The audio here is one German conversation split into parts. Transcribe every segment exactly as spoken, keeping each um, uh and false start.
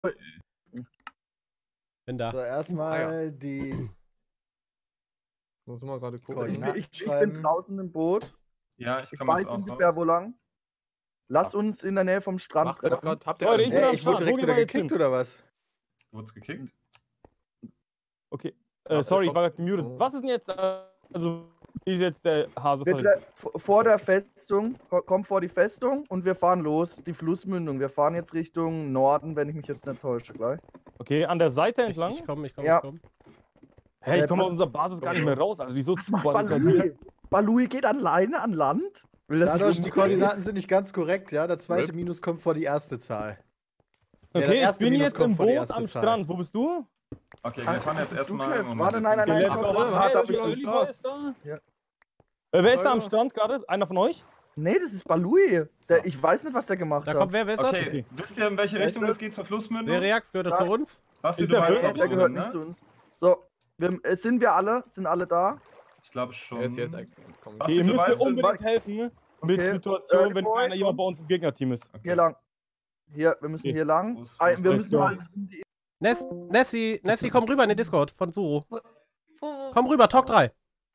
Bin da. So, erstmal Ah, ja. die. Muss mal gerade gucken. Ich, Ich, ich bin draußen im Boot. Ja, ich Ich komme weiß jetzt auch ungefähr raus. wo lang. Lass uns in der Nähe vom Strand Macht ihr doch treffen. grad, habt ihr Leute, alle- ich bin Ey, am ich wurde Start. direkt Wo wieder gehen wir jetzt gekickt, hin? oder was? Wurd's gekickt? Okay. Ja, Äh, sorry, ich ich war gerade gemutet. Oh. Was ist denn jetzt, äh, also, wie ist jetzt der Hase Wir verhalten? tre- vor der Festung, ko- komm vor die Festung und wir fahren los, die Flussmündung. Wir fahren jetzt Richtung Norden, wenn ich mich jetzt nicht täusche gleich. Okay, an der Seite Ich, entlang? ich komm, ich komm, Ja. ich komm. Hä, ich komme aus unserer Basis gar nicht mehr raus. Also, wieso Was macht barrikadiert? Balui? Balui geht alleine an Land? Will das Dadurch, sich die umdrehen? Koordinaten sind nicht ganz korrekt, ja. Der zweite Rip. Minus kommt vor die erste Zahl. Ja, der Okay, ich erste bin Minus jetzt kommt im vor die Boot erste am Zahl. Strand. Wo bist du? Okay, Ah, wir fahren jetzt bist du erstmal. Chef? Moment, Warte, jetzt nein, sind nein, wir- nein, Let's komm, go. komm, Hey, hart, da Oliver, bist du Oliver stark. ist da. Ja. Äh, wer ist da am Oliver. Strand gerade? Einer von euch? Nee, das ist Balui. So. Der, ich weiß nicht, was der gemacht Da hat. kommt wer, wer ist das? Okay, wisst ihr, in welche Wer ist Richtung das? es geht zur Flussmündung? Der Reax gehört er zu Das- uns? Basti, Ist du der weißt, Böse? glaub Der ich, gehört wohin, nicht zu ne? uns. So, wir, äh, sind wir alle? Sind alle da? Ich glaube schon. Yes, yes, komm. Basti, Okay, ihr du müsst mir weißt, du- unbedingt helfen mit Okay. Situationen, Äh, wenn Boy, keiner, jemand komm. bei uns im Gegnerteam ist. Okay. Hier lang. Hier, wir müssen Okay. hier lang. Wo ist- Ein- wo wir ist- müssen Let's halt um die Ness, Nessie, Nessie, komm rüber in den Discord von Suro. Wo, wo? Komm rüber, Talk drei.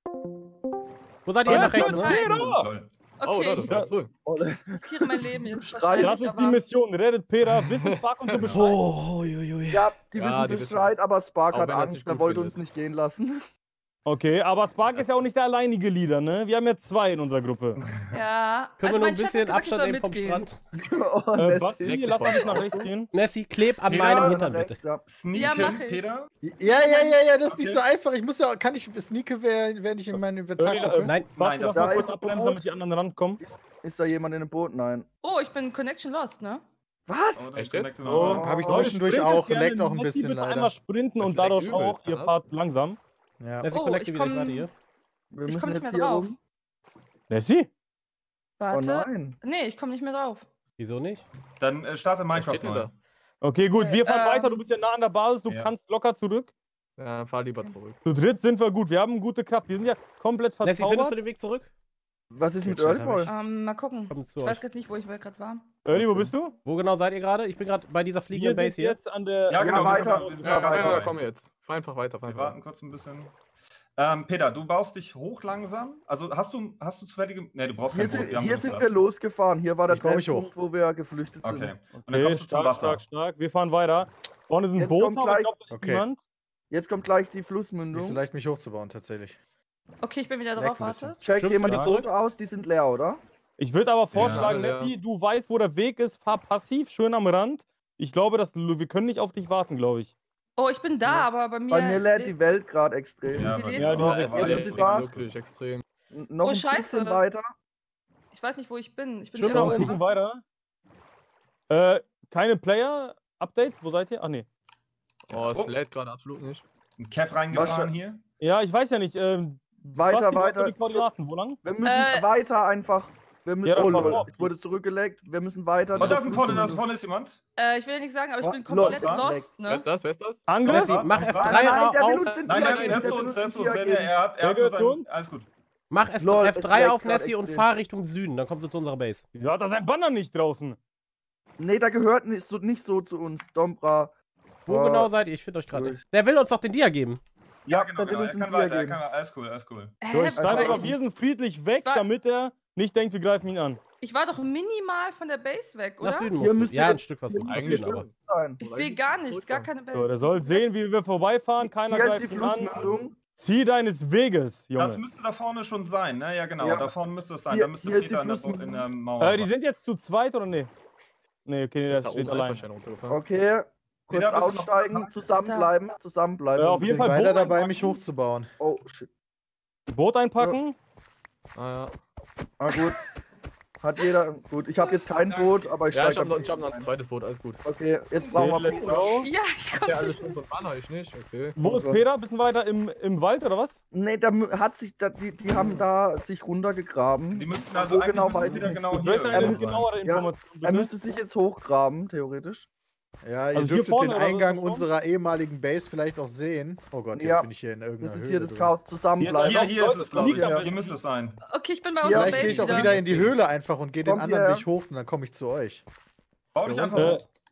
Wo seid ihr? Ja, nach rechts, ja, ne? ja. Lol. Oh, Okay, da, ich das ist cool. riskiere mein Leben jetzt. Schrei- Das ist die Mission. Rettet Pera, wissen Spark und so Bescheid. Oh, uiuiui. Ja, die Ja, wissen die wissen. Bescheid, aber Spark Auch hat wenn er es Angst, nicht der gut wollte uns findet. nicht gehen lassen. Okay, aber Spark ist ja auch nicht der alleinige Leader, ne? Wir haben ja zwei in unserer Gruppe. Ja. Können wir also nur mein ein Chef bisschen hat gesagt, ich Abstand soll nehmen vom mitgehen. Strand? Oh, Äh, Nessie. Basti, Leckt lass sich uns mal nach aus. rechts gehen. Nessie, kleb an Ja, meinem nach Hintern, rechts, bitte. ja. Sneaken, Ja, mach ich. Peter? Ja, ja, ja, ja, das ist nicht Okay. so einfach. Ich muss ja, kann ich sneaken, während während ich in mein Inventar Äh, gucke? Nein, Basti, Nein, lass das mal da kurz ist abbremsen, Boot. damit die anderen rankommen. Ist, ist da jemand in dem Boot? Nein. Oh, ich bin Connection lost, ne? Was? Oh, Echt dann jetzt? connecten Oh, wir. Hab ich Leute, zwischendurch sprintet auch, gerne. leckt auch ein Nessie, bisschen bitte leider. einmal sprinten Das und dadurch leckt auch, übelst, ihr was? fahrt langsam. Ja. Nessie, Oh, connecte ich wieder, ich komm- warte hier. Wir Ich müssen komm nicht jetzt mehr hier drauf. rum. Nessie? Oh Warte. nein. Nee, ich komme nicht mehr drauf. Wieso nicht? Dann äh, starte Was Minecraft steht denn neu. da? Okay, gut, wir fahren Ähm. weiter, du bist ja nah an der Basis, du Ja. kannst locker zurück. Ja, fahr lieber zurück. Zu dritt sind wir gut, wir haben gute Kraft, wir sind ja komplett Nessie, findest du verzaubert. den Weg zurück? Was ist mit Jetzt hab Earthboy? ich. Ähm, mal gucken. Komm zu Ich euch. weiß gerade nicht, wo ich gerade war. Early, wo bist du? Wo genau seid ihr gerade? Ich bin gerade bei dieser Wir fliegenden sind Base hier. jetzt an der... Ja, genau. wir weiter. sind- wir sind Ja, Ja, dabei. ja, ja, komm jetzt. Fahr einfach weiter. Fahr Wir einfach warten kurz ein bisschen. Ähm, Peter, du baust dich hoch langsam. Also hast du, hast du zufällige. Ne, du brauchst Hier kein Boot. sind, wir haben hier genug sind Platz. wir losgefahren. Hier war der Ich baue mich Treffpunkt, wo wir geflüchtet sind. Okay. Und dann Okay, kommst du zum stark, Wasser. stark, stark. Wir fahren weiter. Vorne ist ein Jetzt Boot, kommt aber ich gleich- glaube, da ist Okay. niemand. Jetzt kommt gleich die Ist nicht so Flussmündung. leicht, mich hochzubauen, tatsächlich. Okay, ich bin wieder Leck drauf, ein bisschen. warte. Check Schwimmst dir mal du die zurück? Boote aus, die sind leer, oder? Ich würde aber vorschlagen, Ja, ja. Nessie, du weißt, wo der Weg ist, fahr passiv, schön am Rand. Ich glaube, dass du, wir können nicht auf dich warten, glaube ich. Oh, ich bin da, Ja. aber bei mir. Bei mir lädt die Welt gerade extrem. Ja, Die bei lebt mir Ja, die auch. ist Ja, extrem. Jetzt jetzt ist da. wirklich extrem. N- Noch Oh, ein scheiße. bisschen weiter. Ich weiß nicht, wo ich bin. Ich bin Schwimm Genau, noch irgendwo gucken im weiter. Wasser. Äh, keine Player-Updates? Wo seid ihr? Ach nee. Oh, es Oh. lädt gerade absolut nicht. Ein Kev reingefahren Was- hier. Ja, ich weiß ja nicht. Ähm, Weiter, Basti, weiter. Die Koordinaten, wo lang? Wir müssen Äh, weiter einfach. Wir müssen, Ja, das oh, war lol, vor. ich wurde zurückgelegt. Wir müssen weiter. Oh, da zur ist ein vorne, da Flussmündung. vorne ist jemand. Äh, ich will ja nichts sagen, aber ich Wa- bin lol, komplett was? lost, Wer ne? ist das? Wer ist das? Angriff? Nessie, Warte, mach warte. F drei Nein, nein, der will auf. uns den Nein, nein, Tier der geben, ist der zu will uns, uns der den ist zu uns. Tier Ja, ja, geben. er hat, er Der hat gehört sein, zu uns? alles gut. Mach S Lol, F es drei leckt auf, grad Nessie, und extrem. fahr Richtung Süden. Dann kommst du zu unserer Base. Wieso hat er sein Banner nicht draußen? Nee, da gehört nicht so, nicht so zu uns. Dombra. Wo Äh, genau seid ihr? Ich finde euch gerade durch. nicht. Der will uns doch den Dia geben. Ja, Ja, genau, der will genau. uns Er einen kann Tier weiter, er geben. kann, alles cool, alles cool. So, Hä, ich schreibe einfach- aber, wir sind friedlich weg, War- damit er nicht denkt, wir greifen ihn an. Ich war doch minimal von der Base weg, Nach oder? Süden Hier musst du. müsst ihr Ja, ein jetzt- Stück was hier du müsst Eigentlich Süden, aber. schon. Sein. Ich sehe gar nichts, gar keine Base. So, der soll sehen, wie wir vorbeifahren, keiner Hier ist die greift ihn an. Flussmündung. Zieh deines Weges, Das Junge. müsste da vorne schon sein, ne? Ja, genau, Ja. da vorne müsste es sein. Hier- da müsste hier ist die Peter in der, Flussmündung. in der Mauer. Äh, die sind jetzt zu zweit oder nee? Nee, okay, nee, Ist das da steht oben allein. Alpha-Schein runtergefahren. Okay. Kurz Peter, bist du noch- aussteigen, zusammenbleiben, zusammenbleiben. Äh, auf jeden Ich bin Fall weiter Boot dabei, einpacken. mich hochzubauen. Oh, shit. Boot einpacken. Ah, Ah, gut. Hat jeder. Gut, ich habe jetzt kein Boot, aber ich ja. Ja, ich steige hab, noch, am ich hab noch ein ein. zweites Boot, alles gut. Okay, jetzt brauchen Okay, wir let's Peter. go. Ja, ich Ja, komme alles nicht. schon verfahren habe ich nicht, okay. Wo ist Peter? Bisschen weiter im, im Wald oder was? Nee, da mü- hat sich, da, die, die haben da sich runtergegraben. Die müssten Wo also eigentlich genau müssten weiß sie ich da nicht. genau Ich hier möchte irgendwo eine muss sein. genauere Ja, Information. Er bitte. müsste sich jetzt hochgraben, theoretisch. Ja, ihr Also hier dürftet vorne den oder so Eingang schon? unserer ehemaligen Base vielleicht auch sehen. Oh Gott, jetzt Ja. bin ich hier in irgendeiner Das ist Höhle hier das drin. Chaos Hier ist zusammenbleiben. Hier, hier ist Leute, es, glaube ich. ja. Hier müsste es sein. Okay, ich bin bei Ja, unserer Vielleicht Base gehe ich auch wieder. wieder in die Höhle einfach und gehe den Komm anderen hierher. Weg hoch und dann komme ich zu euch. Bau dich Ja, einfach Äh, hoch.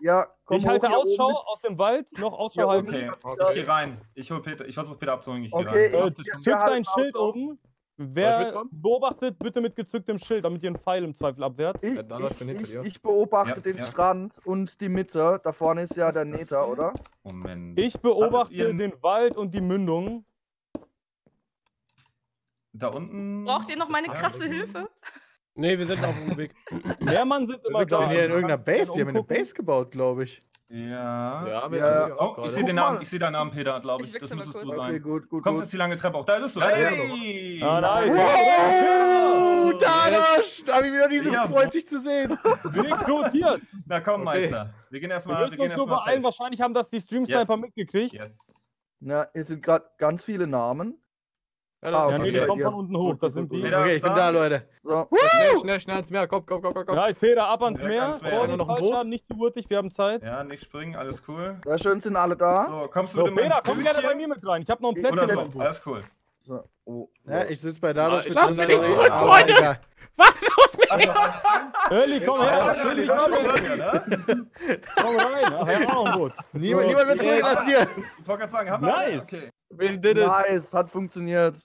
Ja, komm Ich halte hoch, hier oben Ausschau ist- aus dem Wald, noch Ausschau Ja, halten. Okay, Okay. ich gehe rein. Ich hol Peter. Ich versuche Peter abzuholen. Ich gehe Okay, rein. Warte, ich- ich komm. wir Zück dein halten Schild Ausschau. oben. Soll ich Wer mitkommen? beobachtet, bitte mit gezücktem Schild, damit ihr einen Pfeil im Zweifel abwehrt. Ich, Ja, dann lass ich bin ich, hinter ich, dir. ich beobachte Ja, den ja. Strand und die Mitte. Da vorne ist ja Was der ist das Nether, denn? oder? Moment. Ich beobachte ihr einen- den Wald und die Mündung. Da unten. Braucht ihr noch meine Ja, krasse das- Hilfe? Nee, wir sind auf dem Weg. Mehr Mann sind immer sind da. Ich bin hier in Also, irgendeiner du kannst Base. Die haben eine umgucken. Base gebaut, glaube ich. Ja. Ja, aber Ja. jetzt Oh, ich sehe Guck den Namen. mal. Ich sehe deinen Namen, Peter, glaube Ich ich. Das wechsle mal müsstest kurz. du Okay, sein. gut, gut, Kommst gut. jetzt die lange Treppe auf. Da bist du. Ja, ja, Hey! Ah, nice. Wow, Danosch! Da habe ich wieder nie so Ja, gefreut, dich zu sehen. Rekrutiert. Na komm, Okay. Meister. Wir gehen Wir erstmal. Wir müssen gehen uns nur erstmal. beeilen. Wahrscheinlich haben das die Stream-Sniper Yes. mitgekriegt. Yes. Ja, hier sind gerade ganz viele Namen. Ja, Ah, dann- Ja, nee, okay. die kommen Ja. von unten hoch. Gut, Das gut, sind gut, die. gut. Peter, Okay, ich bin da, Leute. So, Schnell, schnell, schnell ans Meer. Komm, komm, komm, komm. komm. Ja, ist Peter, ab ans Direkt Meer. ans Meer. Vorsicht, Ja, noch ein Fallschaden, Boot? nicht zu hurtig, wir haben Zeit. Ja, nicht springen, alles cool. sehr schön sind alle da. So, kommst du So, mit dem Peter, komm gerne bei Bötchen? mir mit rein. Ich habe noch ein Ich- Plätzchen Oder in so, meinem Boot. alles cool. So, oh, Ja, ich sitze bei Danosch. Ah, mit lass drin. mich nicht zurück, Aber Freunde! egal. Warte auf mich! Early, komm her. Ja, lass mich ja, mal mit. ja, ne? Komm rein. Ach, er hat auch noch ein Boot. Niemand, niemand wird zurückgelassen hier. Ich wollte gerade sagen, haben Nice. wir. Okay. We did it. nice, hat funktioniert.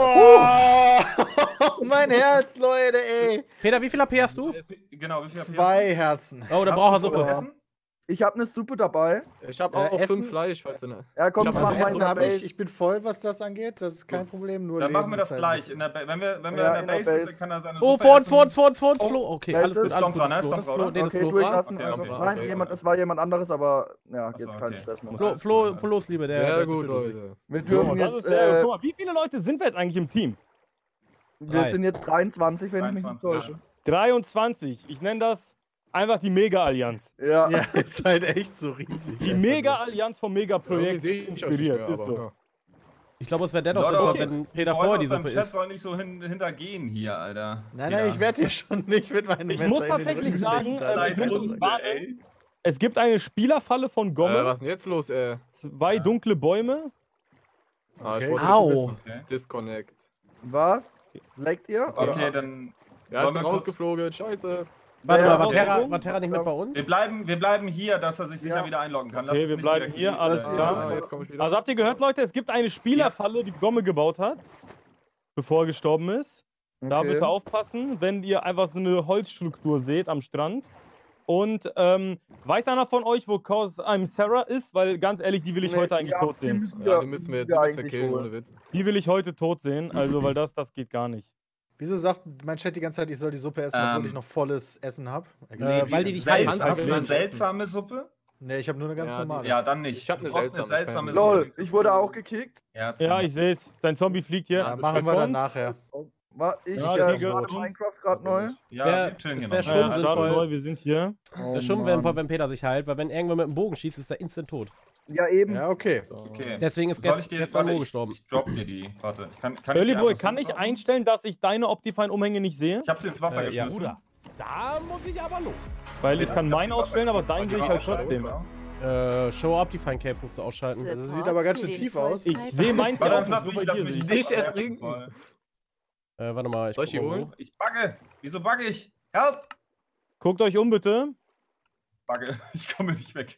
Wow. Mein Herz, Leute, ey. Peter, wie viel A P hast du? Genau, wie viel Zwei Herzen. Oh, da Hast braucht er du Suppe. was essen? Ich habe eine Suppe dabei. Ich hab Äh, auch Essen? fünf Fleisch, falls du ne. Ja, komm, Ich hab mach also mal in Essen der habe ich. Base. Ich bin voll, was das angeht. Das ist kein Problem. Nur Dann Leben machen wir das ist halt gleich. nicht- In der ba wenn wir, wenn wir Ja, in in der der Base sind, Base. dann kann er seine Oh, Suppe vor uns, essen. vor uns, vor uns, vor uns, Oh, Flo. Okay, da alles ist gut, es. alles Stomp gut. dran, Das ne? ist Flo, das ist Stomp Flo, dran, nee, das ist Okay, Flo. durchlassen. Okay, also, okay, nein, okay, jemand, okay. das war jemand anderes, aber ja, Ach so, jetzt kein okay. Stress mehr. Flo, Flo, Flo ist Liebe, der. Sehr der gut, tötet sich. Leute. Wir So, dürfen das jetzt, ist sehr, äh, guck mal, wie viele Leute sind wir jetzt eigentlich im Team? wir drei. sind jetzt dreiundzwanzig, wenn ich mich nicht dreiundzwanzig, täusche. dreiundzwanzig. Ich nenne das einfach die Mega-Allianz. Ja. Ja, ist halt echt so riesig. Die Mega-Allianz vom Irgendwie Mega-Projekt sehe ich euch nicht inspiriert. mehr, Ist aber, so. ja. Ich glaube, es wäre dennoch Leute, sinnvoll, okay. wenn Peter Die vorher Leute die aus deinem Suppe Chat isst. sollen nicht so hin hintergehen hier, Alter. Nein, nein, ich werde dir schon nicht mit meinem Ich Messer muss in den tatsächlich Rücken sagen, stechen, äh, da ich leid muss mir uns das. warnen. ey. Es gibt eine Spielerfalle von Äh, Gomme, was ist denn jetzt los, ey? zwei Ja. dunkle Bäume. Ah, ich Okay. wollte Au. ein bisschen Okay, Disconnect. Was? Leckt ihr? okay dann Ja, ich Wollen bin wir kurz- rausgeflogen, scheiße. Warte Ja, mal, ja, war so- Terra, war Terra nicht mit bei uns? wir bleiben, wir bleiben hier, dass er sich sicher Ja. wieder einloggen kann. Lass Okay, es wir nicht bleiben direkt hier, in die- alles äh, klar. Ah, jetzt komme ich wieder. Also habt ihr gehört, Leute, es gibt eine Spielerfalle, die Gomme gebaut hat, bevor er gestorben ist. Da Okay. bitte aufpassen, wenn ihr einfach so eine Holzstruktur seht am Strand. Und ähm, weiß einer von euch, wo Cause I'm Sarah ist? Weil ganz ehrlich, die will ich Nee, heute eigentlich ja, tot die sehen. müssen Ja, die müssen wir, die müssen wir eigentlich killen, holen. ohne Witz. Die will ich heute tot sehen, also weil das, das geht gar nicht. Wieso sagt mein Chat die ganze Zeit, ich soll die Suppe essen, obwohl Ähm. ich noch volles Essen habe? Äh, weil die dich Seltsam- heilt. Hast du eine Kannst du seltsame Suppe? Ne, ich habe nur eine ganz Ja, die- normale. Ja, dann nicht. Ich hab eine Du brauchst seltsame, ich kann- Lol, ich wurde auch gekickt. Ja, Ja, ich sehe es. Dein Zombie fliegt hier. Ja, das machen wir Bei dann uns. nachher. War ich Ja, äh, das starte ist gut. Minecraft gerade neu. Ja, Wär- wir chillen es hier wär noch. schon Ja, Ja, sinnvoll. starten neu, wir sind hier. Oh, Das ist schon Mann. sinnvoll, wenn Peter sich heilt, weil wenn irgendwer mit dem Bogen schießt, ist er instant tot. Ja, eben. Ja, okay. Okay. Deswegen ist Soll gest ich dir, gestern warte, Mo ich, gestorben. ich drop dir die. Warte, ich kann, kann Early ich dir Boy, einfach kann so ich droppen? einstellen, dass ich deine Optifine-Umhänge nicht sehe? Ich hab sie ins Wasser Äh, ja, geschmissen. Bruder. Da muss ich aber los. Weil ich Ja, kann ich hab meinen die Wasser ausstellen, aber deinen geschmissen. sehe ich halt trotzdem. Ja. Äh, Show Optifine Capes musst du ausschalten. Also sieht aber ganz schön tief aus. Ich sehe meins Warte, ja dann auch lass nicht, mich, nur bei lass dir mich sehe ich. Nicht verwerfen, ertrinken. voll. Äh, warte mal, ich Soll ich guck die mal holen? wo. Ich bugge. Wieso bugge ich? Help! Guckt euch um, bitte. Bugge. Ich komme nicht weg.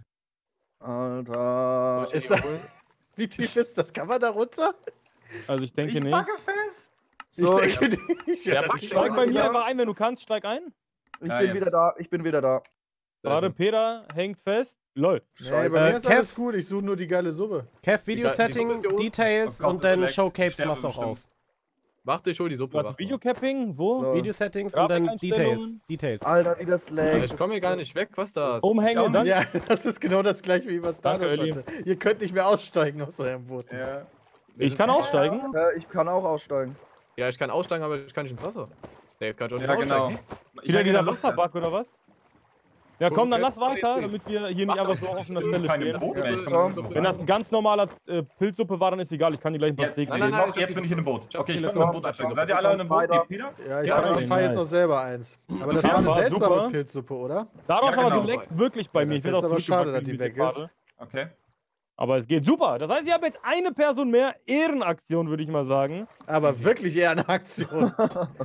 Alter. Soll ich Ist die da- holen? Wie tief ist das? Kann man da runter? Also ich denke ich nicht. bugge fest. So, ich ich, denke nicht. Ja, Ja, pack das die Steig Ja, bei mir ja. einfach ein, wenn du kannst, steig ein. ich Ja, bin jetzt. wieder da. Ich bin wieder da. Gerade Peter hängt fest. Lol. nee, Scheiße. bei mir Äh, ist Kev- alles gut. Ich suche nur die geile Suppe. Kev, Video Die- die Setting, Suppe Details Oh Gott, und dann das Show leckt. Capes Sterbe machst du auch bestimmt. aus. Mach dich schon die Suppe. Warte, wach. Videocapping? Wo? So. Video Settings und dann Details. Grafikeinstellungen. Details. Alter, wie das Ja, lag. ich komme hier gar nicht weg, was das? Umhänge, Ich auch dann. Ja, das ist genau das gleiche, wie was Danke, Danosch Ellie. hatte. Ihr könnt nicht mehr aussteigen aus eurem Boot. Ja. Ich kann aussteigen. Ja, ich kann auch aussteigen. Ja, ich kann aussteigen, aber ich kann nicht ins Wasser. Ja, jetzt kann ich auch nicht Ja, genau. aussteigen. Ich Wieder häng in dieser der Luft Wasserbug oder was? Ja, komm, dann lass Okay. weiter, damit wir hier nicht einfach so auf einer Stelle Keine stehen. Boot mehr, ich Ja, komm nicht so. mehr Wenn das ein ganz normaler äh, Pilzsuppe war, dann ist egal. Ich kann dir gleich ein paar Jetzt, Steaks nein, nein, geben. nein, nein, jetzt bin ich in einem Boot. Okay, ich let's komme in go. einem Boot einsteigen. Seid ihr alle in einem Boot? Weiter. Nee, Peter? Ja, ich, Ja, ja, ich okay, fahre jetzt nice. auch selber eins. Aber das Okay, war eine super. seltsame Pilzsuppe, oder? Dadurch Ja, aber, genau. du leckst wirklich bei Ja, mir. das Ich ist bin jetzt auch aber schade, zurückgebracht dass die wegen weg ist. Videokarte. Okay. Aber es geht super. Das heißt, ich habe jetzt eine Person mehr. Ehrenaktion, würde ich mal sagen. Aber wirklich eher eine Aktion.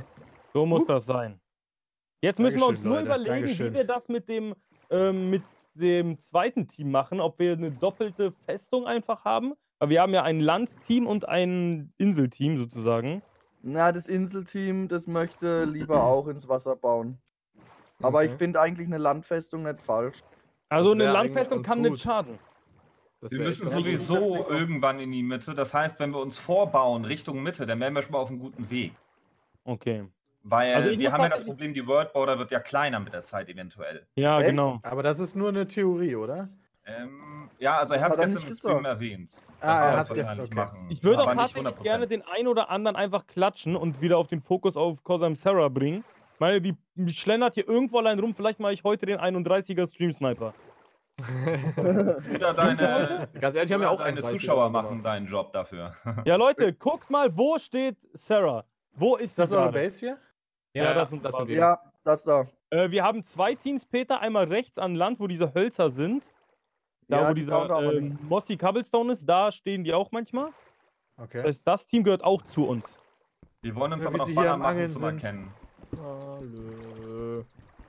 So muss das sein. Jetzt müssen wir uns Dankeschön, nur Leute. überlegen, Dankeschön. wie wir das mit dem, ähm, mit dem zweiten Team machen, ob wir eine doppelte Festung einfach haben. Aber wir haben ja ein Landteam und ein Inselteam sozusagen. Na, das Inselteam, das möchte lieber auch ins Wasser bauen. Aber Okay. ich finde eigentlich eine Landfestung nicht falsch. Also Das eine wär Landfestung eigentlich kann ganz nicht gut. schaden. Das Wir wär müssen echt ganz gut. sowieso irgendwann in die Mitte. Das heißt, wenn wir uns vorbauen Richtung Mitte, dann wären wir schon mal auf einem guten Weg. Okay. Weil Also ich wir muss haben ja das tatsächlich- Problem, die World Border wird ja kleiner mit der Zeit eventuell. Ja, Echt? genau. Aber das ist nur eine Theorie, oder? Ähm, ja, also er Das hat hat er gestern nicht im Stream gesagt. erwähnt. dass Ah, wir er das hat's gestern, wahrscheinlich okay. machen. Ich würde Aber auch nicht tatsächlich hundert gerne Prozent. den einen oder anderen einfach klatschen und wieder auf den Fokus auf Cosam Sarah bringen. Ich meine, die, die schlendert hier irgendwo allein rum. Vielleicht mache ich heute den einunddreißiger Stream Sniper. Oder deine, Ganz ehrlich, haben ja oder auch deine einunddreißig Zuschauer gemacht. machen deinen Job dafür. Ja, Leute, guckt mal, wo steht Sarah? Wo ist Ist das sie eure gerade? Base hier? Ja, Ja, das sind das sind wir. wir. Ja, das da. Äh, wir haben zwei Teams, Peter. Einmal rechts an Land, wo diese Hölzer sind. Da, Ja, wo die dieser tauchen aber äh, nicht. Mossy Cobblestone ist, da stehen die auch manchmal. Okay. Das heißt, das Team gehört auch zu uns. Wir wollen uns Wie aber noch sie hier Banner am machen Angeln zum sind. Erkennen. Hallo.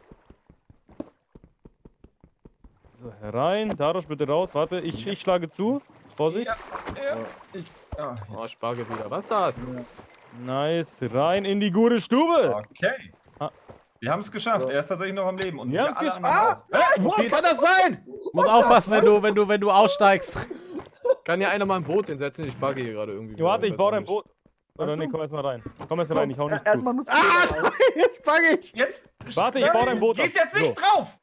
So, herein. Darosch, bitte raus. Warte, ich, ich schlage zu. Vorsicht. Ja, ja, ich, ah, Oh, Spargel wieder. Was ist das? Nice. Rein in die gute Stube. okay. Ah. Wir haben es geschafft. So. Er ist tatsächlich noch am Leben. Und Wir haben's alle geschafft. anderen auch. Wie kann das sein? Muss aufpassen, wenn du, wenn du, wenn du aussteigst. Kann ja einer mal ein Boot hinsetzen? Ich spargel hier gerade irgendwie. Warte, wieder, ich weiß baue auch dein nicht. Boot. Oder nee, komm erst mal rein. Komm erst mal rein, ich hau Ja, nicht zu. erstmal muss Ah, Peter rein. jetzt fange ich. Jetzt. Warte, ich baue dein Boot ab. Gehst jetzt nicht So. drauf!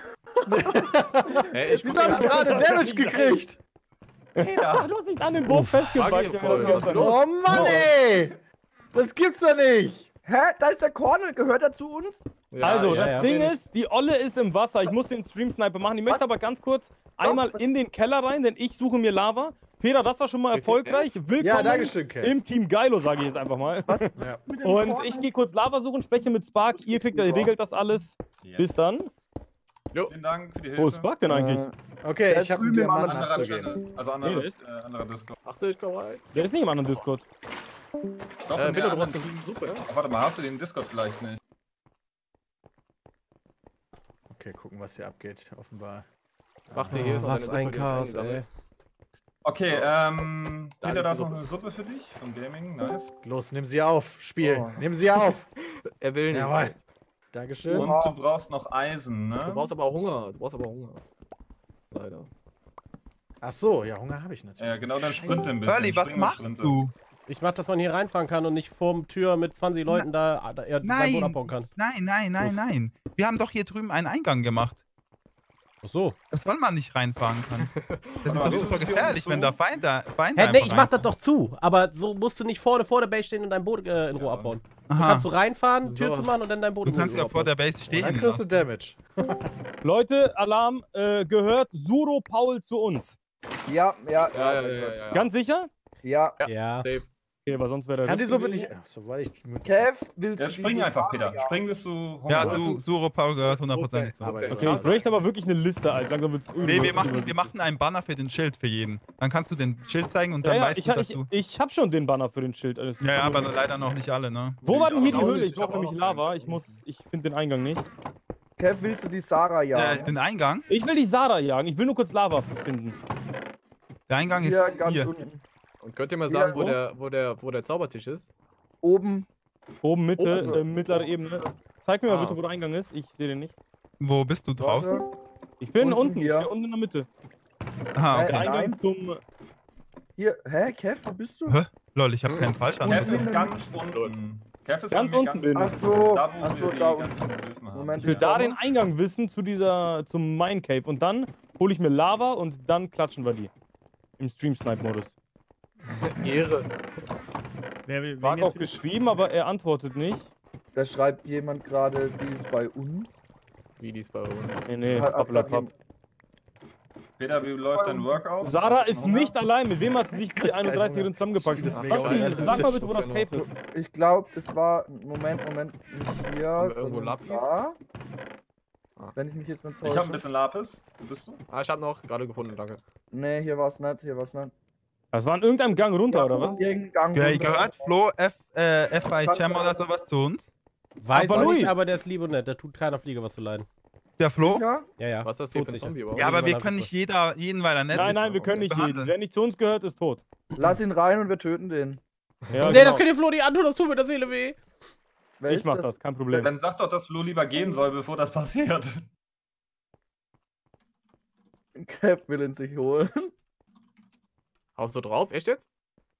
Hey, ich Wieso habe ich gerade Damage gekriegt? Peter. Du hast dich an dem Boot festgepackt. Spargel Ja, voll, das was geht ist los? Oh Mann, ey! Das gibt's doch nicht! Hä? Da ist der Cornel. Gehört er zu uns? Ja, Also, ja, das ja. Ding ist, die Olle ist im Wasser. Ich muss den Stream-Sniper machen. Ich möchte Was? aber ganz kurz einmal was? in den Keller rein, denn ich suche mir Lava. Peter, das war schon mal Okay, erfolgreich. Willkommen Ja, dankeschön, Kev. im Team Geilo, sage ich jetzt einfach mal. Ja. Mit dem Und Cornel? ich gehe kurz Lava suchen, spreche mit Spark. Ihr kriegt, ihr regelt das alles. Ja. Bis dann. Vielen Dank für die Hilfe. Wo ist Spark denn eigentlich? Äh, Okay, Der ich ist habe einen drüben im Diamant anderen Anderer nachzugehen. Channel. Also Nee, anderer, der äh, anderer Discord. Achte, ich komm rein. Der ist nicht im anderen Discord. Doch, Äh, in Peter, der du brauchst anderen- eine Suppe, ja? Ach, warte mal, hast du den Discord vielleicht nicht? Okay, gucken, was hier abgeht, offenbar. Mach dir hier ist noch Was deine ein Suppe, die Chaos, eingesammelt. ey. Okay, So. ähm, Da Peter, liegt da die ist noch Suppe. eine Suppe für dich vom Gaming. Nice. Los, nimm sie auf, Spiel. Oh. Nimm sie auf. Er will nicht. Jawohl. Dankeschön. Und Oha. du brauchst noch Eisen, ne? Du brauchst aber auch Hunger. Du brauchst aber Hunger. Leider. Ach so, ja, Hunger habe ich natürlich. Ja, genau, dann sprinte ein bisschen. Early, was Spring und machst sprinte. du? Ich mach, dass man hier reinfahren kann und nicht vorm Tür mit zwanzig Leuten da, da er sein Boot Nein, abbauen kann. nein, nein, nein, nein. Wir haben doch hier drüben einen Eingang gemacht. Ach so. Das soll man nicht reinfahren kann. Das ist Aber doch wir super sind hier gefährlich, so- wenn da Feinde, Feinde Hä, nee, einfach ich mach rein- das doch zu. Aber so musst du nicht vorne vor der Base stehen und dein Boot äh, in Ruhe Ja. abbauen. Dann Aha. kannst du reinfahren, Tür So. zu machen und dann dein Boot Du in kannst Ruhe ja vor abbauen. der Base Dann stehen kriegst du lassen. Damage. Leute, Alarm, äh, gehört Suro Paul zu uns. Ja, ja, Ja, ja, ja, ja. ja. Ganz sicher? ja. Ja. Safe. Okay, weil sonst wäre der. Kann die Rücken- Suppe nicht. Ach, so weil ich. Kev, willst Ja, du spring diese einfach, Farbe Peter. jagen? Spring, bis du Hunger Ja, hast. Su Suro Paul gehört Wo ist hundertprozentig der- zu wo ist uns. der- Okay, ich bräuchte aber wirklich eine Liste, Alter. Langsam wird's öde. Nee, wir machen, wir machen einen Banner für den Schild für jeden. Dann kannst du den Schild zeigen und Ja, dann ja, weißt ich, du, ha- dass ich, du. ich hab schon den Banner für den Schild. Alles- Ja, ja, aber leider noch nicht alle, ne? Wo war denn hier die Ich hab auch Höhle? nicht, Ich ich hab brauche auch nämlich noch Lava. keinen. Ich muss, ich finde den Eingang nicht. Kev, willst du die Sarah Äh, jagen? den Eingang? Ich will die Sarah jagen. Ich will nur kurz Lava finden. Der Eingang ist Hier, ganz hier. unten. Und könnt ihr mal Ja, sagen, wo wo? der, wo der, wo der Zaubertisch ist? Oben. Oben, Mitte, Oben. äh, mittlere Ebene. Zeig mir mal Ah. bitte, wo der Eingang ist. Ich sehe den nicht. Wo bist du draußen? Warte. Ich bin Unten unten, ich hier. stehe unten in der Mitte. Aha, Äh, Der okay. Eingang nein. zum. Hier, hä, Kev, wo bist du? Hä? Lol, ich hab keinen Kev Fallschaden. ist ganz unten. Kev ist Ganz bei mir unten bin ich. Ach so, Da, wo ach wir so, die da ganzen unten. Öfen haben. Moment, Ich will Ja. da den Eingang wissen zu dieser, zum Mine Cave. Und dann hole ich mir Lava und dann klatschen wir die. Im Stream-Snipe-Modus. Ehre. Wer will War wen auch jetzt geschrieben, aber er antwortet nicht. Da schreibt jemand gerade, die ist bei uns. Wie die ist bei uns. Nee, nee, Hat- hat hoppla, grad hopp. jemand- Peter, wie läuft dein Workout? Sarah Hast du ist Hunger? nicht allein. Mit wem hat sie sich die krieg keinen einunddreißigerin Hunger. zusammengepackt? Spiel ist Was mega ist geil. dieses? Sag mal bitte, wo das Cave ist. Ich glaube, das war. Moment, Moment. Nicht hier. Haben wir irgendwo sondern Lapis? Da. Ah. Wenn ich mich jetzt nicht Ich habe täusche. ein bisschen Lapis. Wo bist du? Ah, ich hab noch gerade gefunden, danke. Nee, hier war es nicht, hier war es nicht. Das war in irgendeinem Gang runter, oder was? Irgendein Gang Ja, runter. gehört Flo F, äh, F I Kann- Cem oder sowas zu uns? Weiß Aber ich Louis- nicht, aber der ist lieb und nett. Der tut keiner Fliege was zu leiden. Der Flo? Ja? Ja, ja. Was ist das hier Tot für ein sicher. Zombie überhaupt? Ja, aber wir Überall können nicht jeder, jeden, weil er nett Nein, ist. nein, wir können nicht jeden. behandeln. Wer nicht zu uns gehört, ist tot. Lass ihn rein und wir töten den. Ja, Nee, genau. das könnt ihr Flo nicht antun, das tut mir der Seele weh. Wer Ich ist mach das, kein Problem. Dann sag doch, dass Flo lieber gehen soll, bevor das passiert. Cap will ihn sich holen. Haust du drauf? Echt jetzt?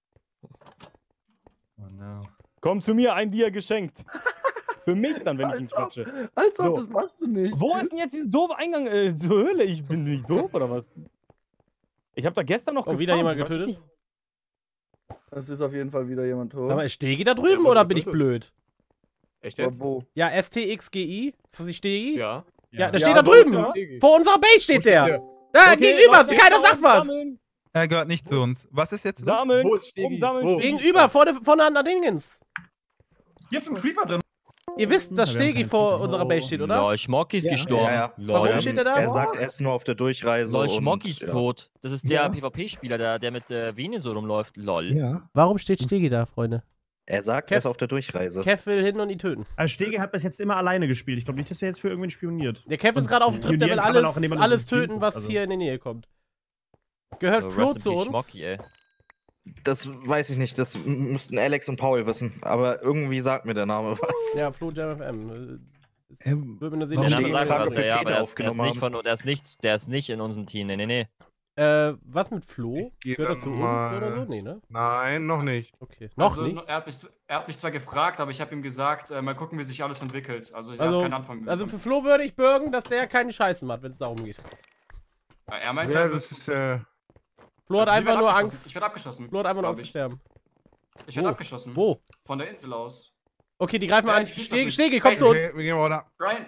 Oh no. Komm zu mir, ein dir geschenkt. Für mich dann, wenn ich ihn Als ob. quatsche. Als ob, So. das machst du nicht. Wo ist denn jetzt dieser doofe Eingang äh, zur Höhle? Ich bin nicht doof, oder was? Ich hab da gestern noch Oh, wieder gefarmt, jemand ich weiß getötet? nicht. Es ist auf jeden Fall wieder jemand tot. Aber ist Stegi da drüben Ja, oder wo- bin ich wo- blöd? Echt Aber jetzt? wo? Ja, S T X G I. Ist das die Stegi? Ja. Ja, der Ja, steht da wo drüben. ist Vor unserer Base steht der. der? Da, Okay, gegenüber. was steht Keiner da? sagt was. Sammeln, Er gehört nicht zu uns. Was ist jetzt los? sammeln, Wo ist Stegi? umsammeln, Wo? Stegi. Gegenüber, vor der, vorne Dingens. Hier ist ein Creeper drin. Ihr wisst, dass Ja, wir haben Stegi keinen vor Creeper. unserer Base steht, oder? Lol, Schmocki ist Ja. gestorben. Ja, ja. Lol. Warum steht er da? Er sagt, er ist nur auf der Durchreise. Lol, und- Schmocki ist ja. tot. Das ist der Ja. PvP-Spieler, der, der mit äh, Venien so rumläuft. Lol. Ja. Warum steht Stegi da, Freunde? Er sagt, Kev- er ist auf der Durchreise. Kev will hin und ihn töten. Also Stege hat bis jetzt immer alleine gespielt. Ich glaube nicht, dass er jetzt für irgendwen spioniert. Der Kev ist gerade auf dem Trip, der will Spionieren kann man auch, alles, indem man alles so ein Team töten, was guckt, also. hier in die Nähe kommt. Gehört So, Flo rest in zu peace, uns? Schmocki, ey. Das weiß ich nicht, das m- müssten Alex und Paul wissen. Aber irgendwie sagt mir der Name was. Ja, Flo Jam F M. Es Ähm, Würde mir eine warum Der Seele steht Name die sagt Frage, was, ob wir ja, ja, Peter aber er ist, er ist aufgenommen nicht von, der ist nicht, der ist nicht in unserem Team. Nee, nee, nee. Äh, was mit Flo? geh Gehört er dann zu uns mal- oder so? Nee, ne? Nein, noch nicht. Okay. Noch also, nicht? Er hat, mich, er hat mich zwar gefragt, aber ich habe ihm gesagt, äh, mal gucken, wie sich alles entwickelt. Also ich Also, habe keine Antwort also bekommen. für Flo würde ich bürgen, dass der keine Scheiße macht, wenn es darum geht. Ja, er meinte, Ja, er das ist, äh, Flo hat also, wir einfach werden nur abgeschossen. Angst. Ich werde abgeschossen. Flo hat einfach nur glaub Angst zu ich. sterben. Ich werde Wo? abgeschossen. Wo? Von der Insel aus. Okay, die greifen Ja, an. die schießt Stegi, auf mich. Stegi, komm zu uns. okay, wir gehen runter. Brian,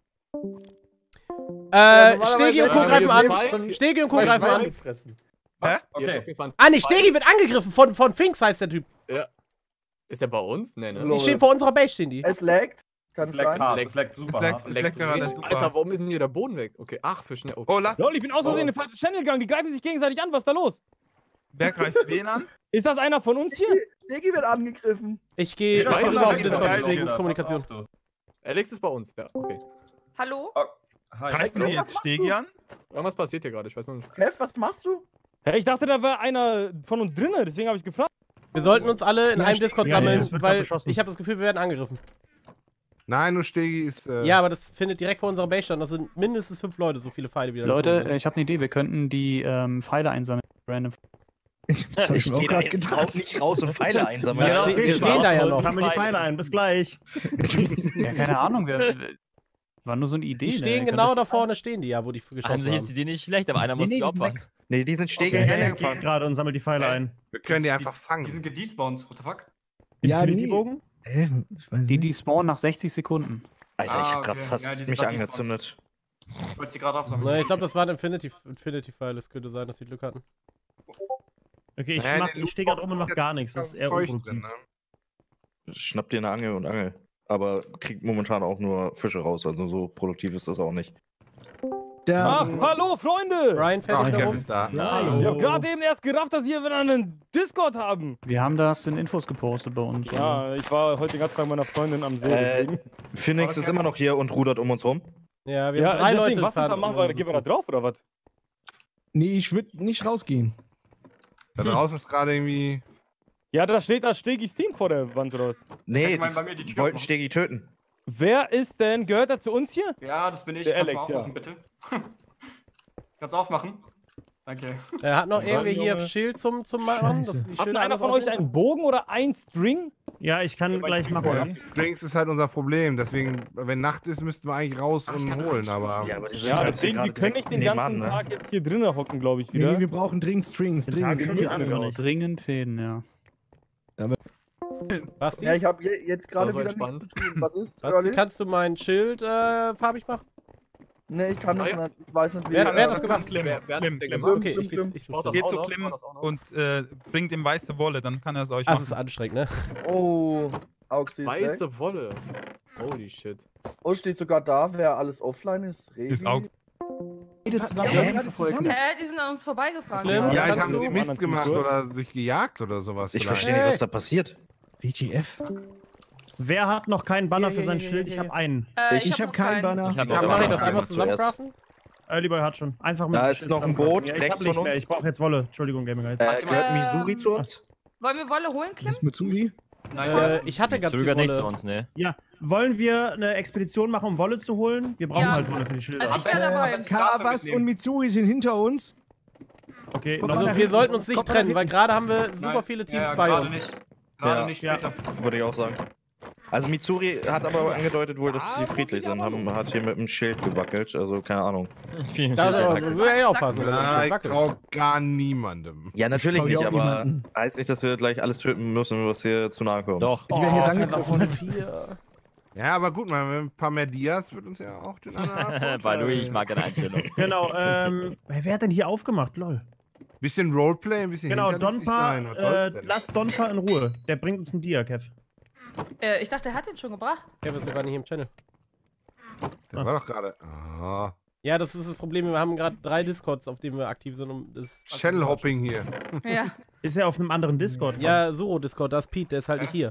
Äh, normalerweise Stegi und Co. haben wir greifen hier an. zwei- Stegi und Co. Zwei greifen Schweine an. gefressen. Hä? Hier ist Okay. auf jeden Fall ein- Ah, nee, Stegi wird angegriffen von, von Finks, heißt der Typ. Ist der bei uns? Nee, ne? Die stehen vor unserer Base, stehen die. Es laggt. Kann Es es leckt sein? hart, es leckt super Es leckt- hart. es leckt gerade richtig. super. Alter, warum ist denn hier der Boden weg? Okay, ach, für schnell. Okay. Oh, lass. Lol, ich bin aus Versehen in den falschen Channel gegangen. Die greifen sich gegenseitig an. Was ist da los? Wer greift wen an? Ist das einer von uns hier? Stegi wird angegriffen. Ich gehe Jeder ich ist guck auf mal auf der Discord Seite, wegen Peter, Kommunikation. pass auf, du. Alex ist bei uns. Ja, okay. Hallo? Hi. Greifen die jetzt Stegi an? Irgendwas passiert hier gerade, ich weiß noch nicht. Kev, was machst du? Ja, ich dachte, da wäre einer von uns drinne. Deswegen habe ich gefragt. Wir sollten uns alle in Ja, einem Stegi- Discord ja, ja, sammeln, es wird grad weil beschossen. ich habe das Gefühl, wir werden angegriffen. Nein, nur Stegi ist. Äh, Ja, aber das findet direkt vor unserer Base statt. Das sind mindestens fünf Leute, so viele Pfeile wieder. Leute, äh, ich habe eine Idee. Wir könnten die ähm, Pfeile einsammeln. Random. Ich gehe da jetzt raus, nicht raus und Pfeile einsammeln. Ja, Ja, ste- stehen da ja noch. Sammeln die Pfeile ein. Bis gleich. Ja, keine Ahnung. Wir, war nur so eine Idee. Die ne? stehen Ihr genau könnt da vorne, stehen die ja, wo die An geschossen sich ist haben. die Idee nicht schlecht, aber einer Nee, muss nee, die die sind opfern. Nee, die sind Stegi Okay, hinterher geht gefahren. gerade und sammelt die Pfeile ein. wir können die einfach die fangen. sind gedespawned. What the fuck? Ja, Infinity-Bogen? Hä? Die, die spawnen nach sechzig Sekunden. Alter, ich Ah, hab grad okay. fast Ja, die sind mich grad angezündet. Ich wollte sie gerade aufsammeln. Ne, ich glaube, das waren Infinity, Infinity-Pfeile. Es könnte sein, dass wir Glück hatten. Okay, ich, Naja, mach, in den ich stehe gerade Lootboxen rum und mach ist gar jetzt nichts. Das ist eher Zeug unproduktiv. drin, ne? Schnapp dir eine Angel und Angel. Aber kriegt momentan auch nur Fische raus, also so produktiv ist das auch nicht. Ach, hallo, Freunde! Brian fährt Ah, nicht mehr Kev rum. ist da. Ja, Ich hab gerade eben erst gerafft, dass wir wieder einen Discord haben. Wir haben das in Infos gepostet bei uns. Ja, ich war heute den ganzen Tag mit meiner Freundin am See, Äh, deswegen. Phoenix ist immer noch hier und rudert um uns rum. Ja, wir Ja, haben drei deswegen, Leute. was ist da? fahren- Machen wir, gehen wir da drauf oder was? Nee, ich würde nicht rausgehen. Da draußen ist gerade irgendwie. Ja, da steht da Stegis Team vor der Wand oder was? Nee, Ich mein, die bei mir die Tür wollten aufmachen. Stegi töten. Wer ist denn, gehört er zu uns hier? Ja, das bin ich. Der Kannst Alex, du ja. aufmachen, bitte? Kannst du aufmachen? Danke. Er hat noch Was irgendwie war, hier Junge? Schild zum, zum Machen. dass die Hat Schilder einer anders von euch aussehen. einen Bogen oder ein String? Ja, ich kann gleich machen. Strings ist halt unser Problem. Deswegen, wenn Nacht ist, müssten wir eigentlich raus und holen. Aber Ja, aber die sind Ja, halt deswegen, wir gerade können direkt nicht den ganzen nebenan, ne? Tag jetzt hier drinnen hocken, glaube ich, Nee, wieder. nee, wir brauchen dringend Strings. Den Dringend. Tag Wir können müssen wir alle nicht. Dringend Fäden, ja. Basti, Ja, ich habe jetzt gerade so wieder nichts entspannt. zu tun. Was ist? Basti, Curly? kannst du mein Schild äh, farbig machen? Nee, ich kann das Ah, ja. nicht. Ich weiß nicht, wie. Wer- wer hat äh, das gemacht? Klim, Wer, wer hat Klim, das denn Klim. gemacht? Okay, ich, stimmt, ich, ich Braucht das Geht auch zu noch? Klim Braucht das auch noch? und äh, bringt ihm weiße Wolle, dann kann er es euch Ah, das ist machen. anstrengend, ne? Oh, Auxi ist weg. Weiße Wolle. Holy shit. Oh, steht sogar da, wer alles offline ist. Revi. Ist auch. Beide zusammen. Ja, Ja, gerade zusammen. Hä, die sind an uns vorbeigefahren. Schlimm. Ja. ja, ich kannst habe du- nicht Mist gemacht oder sich gejagt oder sowas. Ich vielleicht. verstehe nicht, was da passiert. W T F. Wer hat noch keinen Banner Ja, für ja, sein ja, Schild? ja, Ich ja. habe einen. Äh, Ich, hab habe noch keinen Banner. Ich hab Dann noch mache ich einen. das einmal zuerst. zusammencraften. Earlyboy hat schon. Einfach mit Da dem ist Schild noch ein zusammencraften. Boot Ja, ich rechts hab nicht von mehr. uns. Ich brauche jetzt Wolle. Entschuldigung, Gaming Guys. Äh, Warte mal. gehört Missouri zu Ähm, uns? Wollen wir Wolle holen, Klim? Das ist Mitsuri? Nein, Äh, ich hatte ganz viel Zögert nicht zu Wolle. uns, ne? Ja, wollen wir eine Expedition machen, um Wolle zu holen? Wir brauchen Ja. halt Wolle für die Schilder. Also ich wäre dabei. Äh, Karavas und Mitsuri sind hinter uns. Okay, Kommt mal also nach wir hinten. sollten uns nicht Kommt mal trennen, nach weil hinten. gerade haben wir super Nein. viele Ja, Teams ja, bei gerade uns. nicht. Gerade Ja. nicht Ja. später. Würde ich auch sagen. Also Mitsuri hat aber angedeutet wohl, dass sie friedlich sind, haben, hat hier mit dem Schild gewackelt, also keine Ahnung. Vielen Da Dank. also, würde ich aufpassen. wenn das Ja, Schild ich wackelt. trau gar niemandem. Ja, natürlich trau dir nicht, auch aber niemanden. heißt nicht, dass wir gleich alles töten müssen, was hier zu nahe kommt. Doch. Ich werde jetzt Oh, ist einfach angegriffen. von vier. Ja, aber gut, mal ein paar mehr Dias wird uns ja auch den anderen Bei Louis, ich mag deine Einstellung. Genau, ähm, wer hat denn hier aufgemacht? Lol. Bisschen Roleplay, ein bisschen Genau, hinterlistig Donpa, sein. Was äh, soll's denn? lass Donpa in Ruhe. Der bringt uns einen Dia, Kev. Äh, ich dachte, er hat den schon gebracht. Kev ist sogar nicht im Channel. Der war doch gerade. Ah. Ja, das ist das Problem. Wir haben gerade drei Discords, auf denen wir aktiv sind. Um das Channel-Hopping hier. Ja. Ist er auf einem anderen Discord? Ja, Suro-Discord, da ist Pete, der ist halt Ja. nicht hier.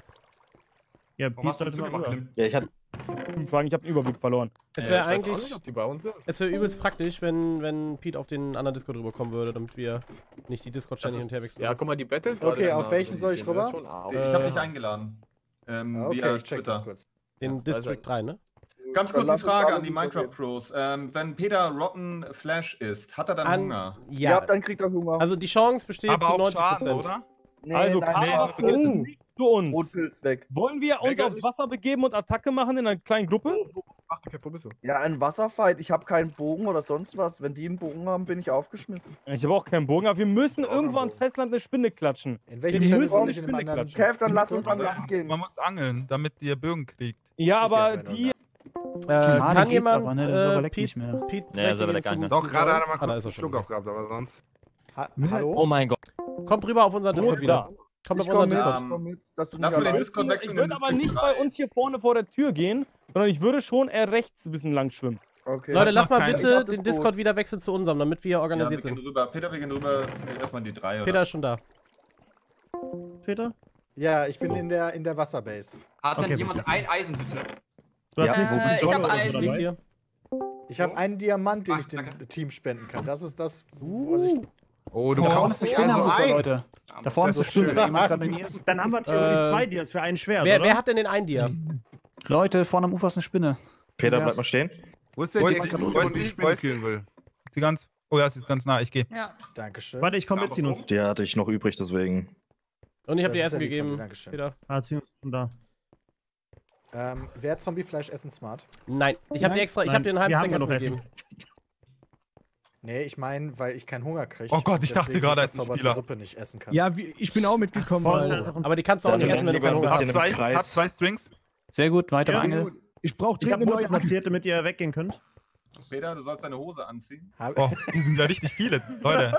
Ja, Warum Pete hast du sollte das mal gemacht, rüber. Klim? Ja, ich hatte. Fragen, ich habe den Überblick verloren. Es Ja, wäre ich weiß auch eigentlich, nicht, ob die bei uns sind. es wäre übelst praktisch, wenn, wenn Pete auf den anderen Discord rüberkommen würde, damit wir nicht die Discord-Channel hin und her wechseln. Ja, guck mal, die Battle. Okay, auf welchen soll ich rüber? Ich Äh, habe dich eingeladen. Ähm, Ah, okay, via ich check das Twitter. kurz. Den Ja, District also- drei, ne? Ganz Dann kurz lass eine uns Frage alle an die rüber Minecraft gehen. Pros. Ähm, wenn Peter Rotten Flash isst, hat er dann An- Hunger? Ja, Ja. dann kriegt er Hunger. Also die Chance besteht Aber zu auch neunzig Schaden, Prozent. oder? Nee, Also, nein, Karavas nein, ist nein. nicht zu uns. Rotpilz weg. Wollen wir uns Mega aufs nicht. Wasser begeben und Attacke machen in einer kleinen Gruppe? Ach, okay, wo bist du? Ja, ein Wasserfight. Ich habe keinen Bogen oder sonst was. Wenn die einen Bogen haben, bin ich aufgeschmissen. Ich habe auch keinen Bogen, aber wir müssen irgendwo ans Festland eine Spinne klatschen. In Wir welchem Channel müssen soll eine ich in dem Spinne anderen? klatschen. Kev, dann lass uns an Aber Land gehen. Man muss angeln, damit ihr Bögen kriegt. Ja, aber ja, die. Äh, kann jemand aber, ne? Der Server äh, leckt Pete, nicht mehr. Pete Nee, der Server leckt zum- gar nicht Doch, gerade hat er mal Ah, da kurz ist er einen schon Schluck wieder. aufgehabt, aber sonst. Ha Hallo? Oh mein Gott. Kommt rüber auf unseren Wo Discord ist wieder. da? Kommt auf Ich unseren komm mit, Discord. Ähm, komm mit, dass du lass nicht mal den allein Discord Ich wechseln. würde aber nicht bei uns hier vorne vor der Tür gehen, sondern ich würde schon eher rechts ein bisschen lang schwimmen. Okay. Leute, lass noch mal keinen- Ich bitte hab das den Boot. Discord wieder wechseln zu unserem, damit wir Ja, wir organisiert gehen sind. rüber. Peter, wir gehen rüber. Erstmal die drei, oder? Peter ist schon da. Peter? Ja, ich bin in der, in der Wasserbase. Hat Okay, denn jemand ein Eisen, bitte? Du hast Ja, nicht so äh, viel ich Sonne hab oder so Eisen. dabei? Dir? Ich habe einen Diamant, den Ach, ich dem danke. Team spenden kann. Das ist das, was ich. Oh, du Da vorne kaufst ist dich eine also Spinne, ein. Leute. Da vorne ist Das eine ist Spinne. schön. wenn jemand gerade in die ist. Dann haben wir theoretisch Äh, zwei Dias für ein Schwert, Wer, oder? wer hat denn den einen Dia? Leute, vorne am Ufer ist eine Spinne. Peter, Ja. bleib mal stehen. Wo ist der Wo hier, ist die- der wo ist die- die wo Spinne ist die- killen will? Ist sie ganz. Oh ja, sie ist ganz nah, ich gehe. Ja. Dankeschön. Warte, ich komme mit Sinus. Die hatte ich noch übrig, deswegen. Und ich habe Das dir ist Essen ja lieb von dir, gegeben. Dankeschön. Peter. Ah, Sinus ist schon da. Ähm, wer Zombiefleisch essen smart? Nein, ich habe dir extra, ich Nein, habe dir einen halben wir Stack haben Essen genug gegeben. Nee, ich meine, weil ich keinen Hunger kriege. Oh Gott, ich dachte gerade, er ist ein Spieler. Suppe nicht essen kann. Ja, wie- ich bin auch mitgekommen. Voll, weil- da ist auch ein- Aber die kannst du auch nicht essen, wenn du keinen Hunger Hab hast. zwei, hab zwei Strings. Sehr gut, weiter Ja, Angel. Ich brauche Ich habe dringend eine Boote neue platziert, damit ihr weggehen könnt. Peter, du sollst deine Hose anziehen. Oh, hier sind ja richtig viele Leute.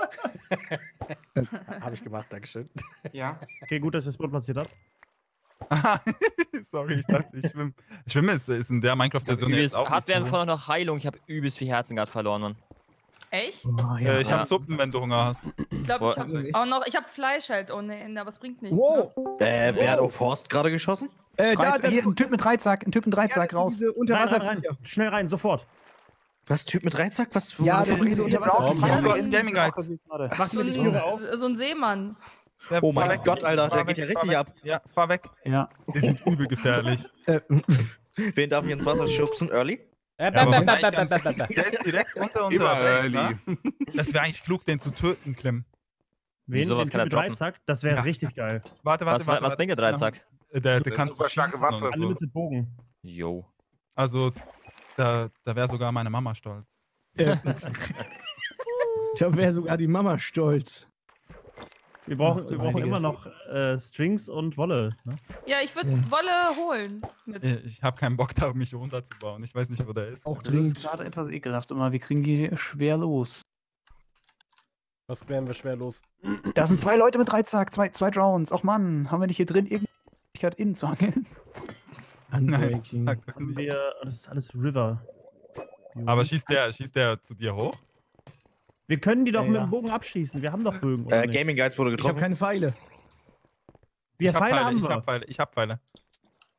Habe ich gemacht, Dankeschön. Ja. Okay, gut, dass ihr das Boot platziert habt. Sorry, ich dachte, ich schwimme. Schwimmen ist, ist in der Minecraft-Version jetzt Übelst, auch hat nicht während so. vorher noch Heilung. Ich habe übelst viel Herzen gerade verloren, Mann. Echt? Äh, ich Ja. hab Suppen, wenn du Hunger hast. Ich glaube, Boah. ich habe auch noch. Ich habe Fleisch halt ohne Ende, aber es bringt nichts. Wow. Ne? Äh, wer hat auf Horst gerade geschossen? Äh, da, Dreizack, das, hier, ein Typ mit Dreizack, ein Typ mit Dreizack ja, raus. diese Rein, rein, Unterwasserviecher. rein. Schnell rein, sofort. Was, Typ mit Dreizack? Was? Ja, wovon das sind diese redet ihr? Unterwasserviecher. Oh Gott, Gaming Guides. Mach So mir die Türe auf. ein, so ein Seemann. Ja, Oh mein fahr weg. Gott, Alter, der Fahr geht ja weg, fahr richtig weg. ab. Ja, fahr weg. Ja. Die sind übel gefährlich. Äh, Wen darf ich ins Wasser schubsen? Early? Äh, Ja, bäh, aber bäh, was bäh, eigentlich bäh, ganz- bäh, bäh, bäh. Der ist direkt unter unserer Immer Base, Early. ne? Das wäre eigentlich klug, den zu töten, Clem. Wen? Wieso, was Den kann er Typ mit droppen? Dreizack? Das wäre Ja. richtig geil. Warte, warte, Was, warte. was bringt der Dreizack? Der, der Das kann ist eine starke schießen Waffe. und so. Unlimited Bogen. Jo. Also, da, da wäre sogar meine Mama stolz. äh, da wäre sogar die Mama stolz. Wir brauchen, Ach, wir brauchen einige. immer noch äh, Strings und Wolle. Ne? Ja, ich würde Wolle holen. Mit. Äh, Ich habe keinen Bock da, mich runterzubauen. Ich weiß nicht, wo der ist. Auch Das ist dringend. gerade etwas ekelhaft, aber wir kriegen die schwer los. Was wären wir schwer los? Da sind zwei Leute mit Dreizack, zwei, zwei Drowns. Och Mann, haben wir nicht hier drin irgendeine Möglichkeit innen zu angeln? Unbreaking. Nein, Haben wir. Das ist alles River. aber schießt der, schießt der zu dir hoch? Wir können die doch Ja, mit ja. dem Bogen abschießen. Wir haben doch Bögen. oder Äh, nicht? Gaming Guides wurde Ich habe getroffen. keine Pfeile. Wir ich hab Pfeile Pfeile, haben ich wir. hab Pfeile, ich hab Pfeile.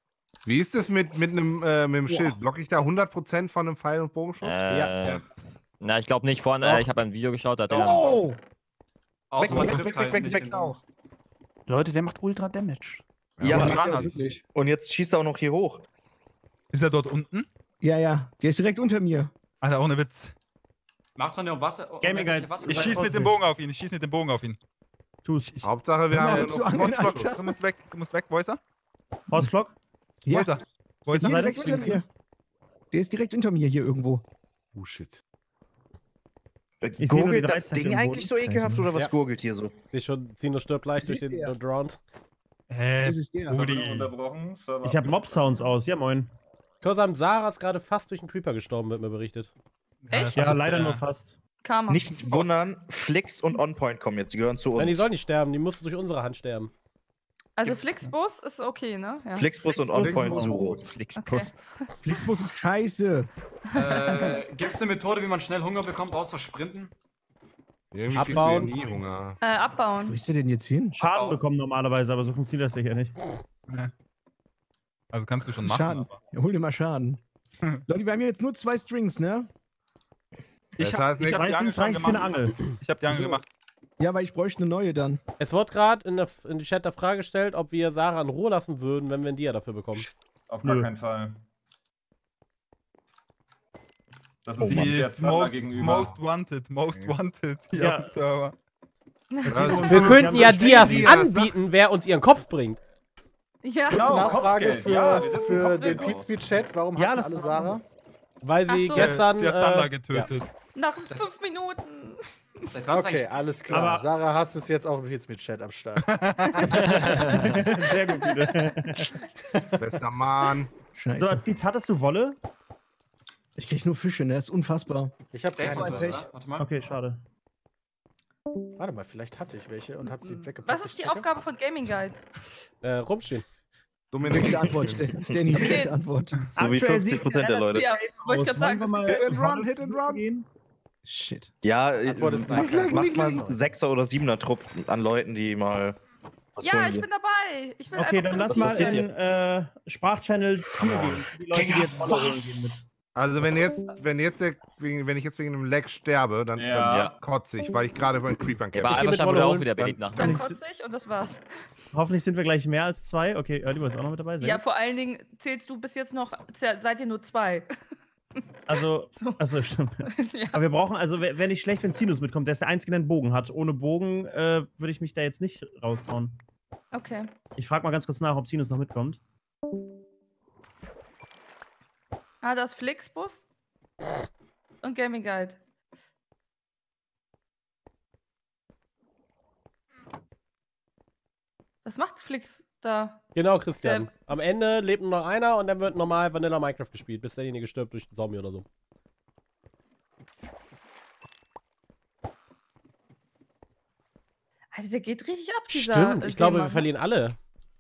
Wie ist das mit, mit einem äh, mit dem Schild? Block ich da hundert Prozent von einem Pfeil- und Bogenschuss? Äh, Ja. Na, ich glaube nicht. Vorhin, äh, ich habe ein Video geschaut, da hat er. Oh! Außer Weg, man weg, trifft weg, halt weg, nicht weg, den auch. Leute, der macht Ultra Damage. Ja, aber und, dran hast. Wirklich. und jetzt schießt er auch noch hier hoch. Ist er dort unten? Ja, ja. Der ist direkt unter mir. Alter, ohne Witz. Macht dran um Wasser. um Gaming irgendwelche Guides. Wasser- Ich schieß mit dem Bogen auf ihn. Ich schieß mit dem Bogen auf ihn. Tu's. Hauptsache, wir Hör mal haben auf noch zu angeln, Mossblock. Alter. Du musst weg. Du musst weg. Wo ist er? Horstflock? Wo Ja. ist er? Wo ist Hier er? direkt unter mir. Der ist direkt unter mir hier irgendwo. Oh shit. Äh, Ich seh nur die Gurgelt das Dreizacke Ding im eigentlich so Boden. ekelhaft oder was Ja. gurgelt hier so? Ich schon, Zino stirbt leicht durch Das den ist der. Drones. Hä? Das ist der. Rudi. Unterbrochen. Server Ich habe Mob-Sounds aus. Ja, moin. Kursam Sarah ist gerade fast durch einen Creeper gestorben, wird mir berichtet. Echt? Ja, das ist leider der- nur fast. Karma. Nicht wundern, Flix und OnPoint kommen jetzt, die gehören zu uns. Nein, die sollen nicht sterben, die mussten durch unsere Hand sterben. Also Gibt's- Flixbus ist okay, ne? Ja. Flixbus und OnPoint Suro. Flixbus. Flixbus ist scheiße. Äh, Gibt es eine Methode, wie man schnell Hunger bekommt, außer Sprinten? Irgendwie Abbauen. kriegst du ja nie Hunger. Äh, abbauen. Wo ist der denn jetzt hin? Schaden Abbau. bekommen normalerweise, aber so funktioniert das sicher nicht. Also kannst du schon machen. Schaden. aber- Ja, hol dir mal Schaden. Leute, wir haben hier jetzt nur zwei Strings, ne? Ich Das heißt hab, ich nichts. hab die Angel Meistens schon reicht für eine gemacht. Angel. Ich hab die Angel gemacht. Ja, weil ich bräuchte eine neue dann. Es wurde gerade in, der- in die Chat der Frage gestellt, ob wir Sarah in Ruhe lassen würden, wenn wir ein Dia dafür bekommen. Auf gar Nö. keinen Fall. Das ist Sie jemand, der ist Zander most, gegenüber. most wanted, most wanted hier Ja. auf dem Server. Also, Wir könnten ja so Dias Dias, anbieten, wer uns ihren Kopf bringt. Ja. Genau, Nachfrage Kopfgeld. für, Ja, wir setzen für Kopfgeld den aus. Pizmeet-Chat. Warum Ja, hassen das alle ist- Sarah? Weil sie Ach so. gestern. Sie hat Thunder Äh, getötet. Nach fünf Minuten. Seit wann ist Okay, eigentlich- alles klar. Aber- Sarah hasst es jetzt auch im Pizmeet-Chat am Start. Sehr gut, wieder. bester Mann. Scheiße. So, Pietz, hattest du Wolle? Ich krieg nur Fische, ne? Ist unfassbar. Ich habe Dave keine hat was, Pech. ne? Warte mal. Okay, schade. Warte mal, vielleicht hatte ich welche und habe sie weggepackt. Was ist Ich die checke. Aufgabe von Gaming Guide? äh, rumstehen. Dominik. Beste Antwort, Stan- Stanny. Okay. Beste Antwort. So wie Aktuell fünfzig sieht's Prozent der Leute. Ja, wollte ich gerade sagen. Wollen wir das- mal Hit and run, hit and run. gehen? Shit. Ja, Antwort ist mach, nein. mach mal einen Sechser- oder Siebener-Trupp an Leuten, die mal. was Ja, holen ich will. bin dabei. Ich will Okay, einfach dann nur lass das mal passiert in äh, Sprachchannel vier gehen. Die Leute, die jetzt Wolle holen gehen mit. Also wenn jetzt, wenn jetzt der, wegen, wenn ich jetzt wegen einem Lag sterbe, dann, Ja. dann kotze ich, weil ich gerade von Creepern Der kämpfe. war geh einfach mit schon Wolle wieder auch holen. wieder belegt nach. Dann ich- kotze ich und das war's. Hoffentlich sind wir gleich mehr als zwei. Okay, Early ist auch noch mit dabei. Sehr Ja, gut. vor allen Dingen zählst du bis jetzt noch, seid ihr nur zwei. Also, So. also stimmt. Ja. Aber wir brauchen, also wäre wär nicht schlecht, wenn Sinus mitkommt. Der ist der Einzige, der einen Bogen hat. Ohne Bogen äh, würde ich mich da jetzt nicht raustrauen. Okay. Ich frage mal ganz kurz nach, ob Sinus noch mitkommt. Ah, das Flixbus und Gaming Guide. Was macht Flix da? Genau, Christian. Der- Am Ende lebt nur noch einer und dann wird normal Vanilla Minecraft gespielt, bis derjenige stirbt durch einen Zombie oder so. Alter, der geht richtig ab, dieser Stimmt, ich glaube, wir Seemann. verlieren alle.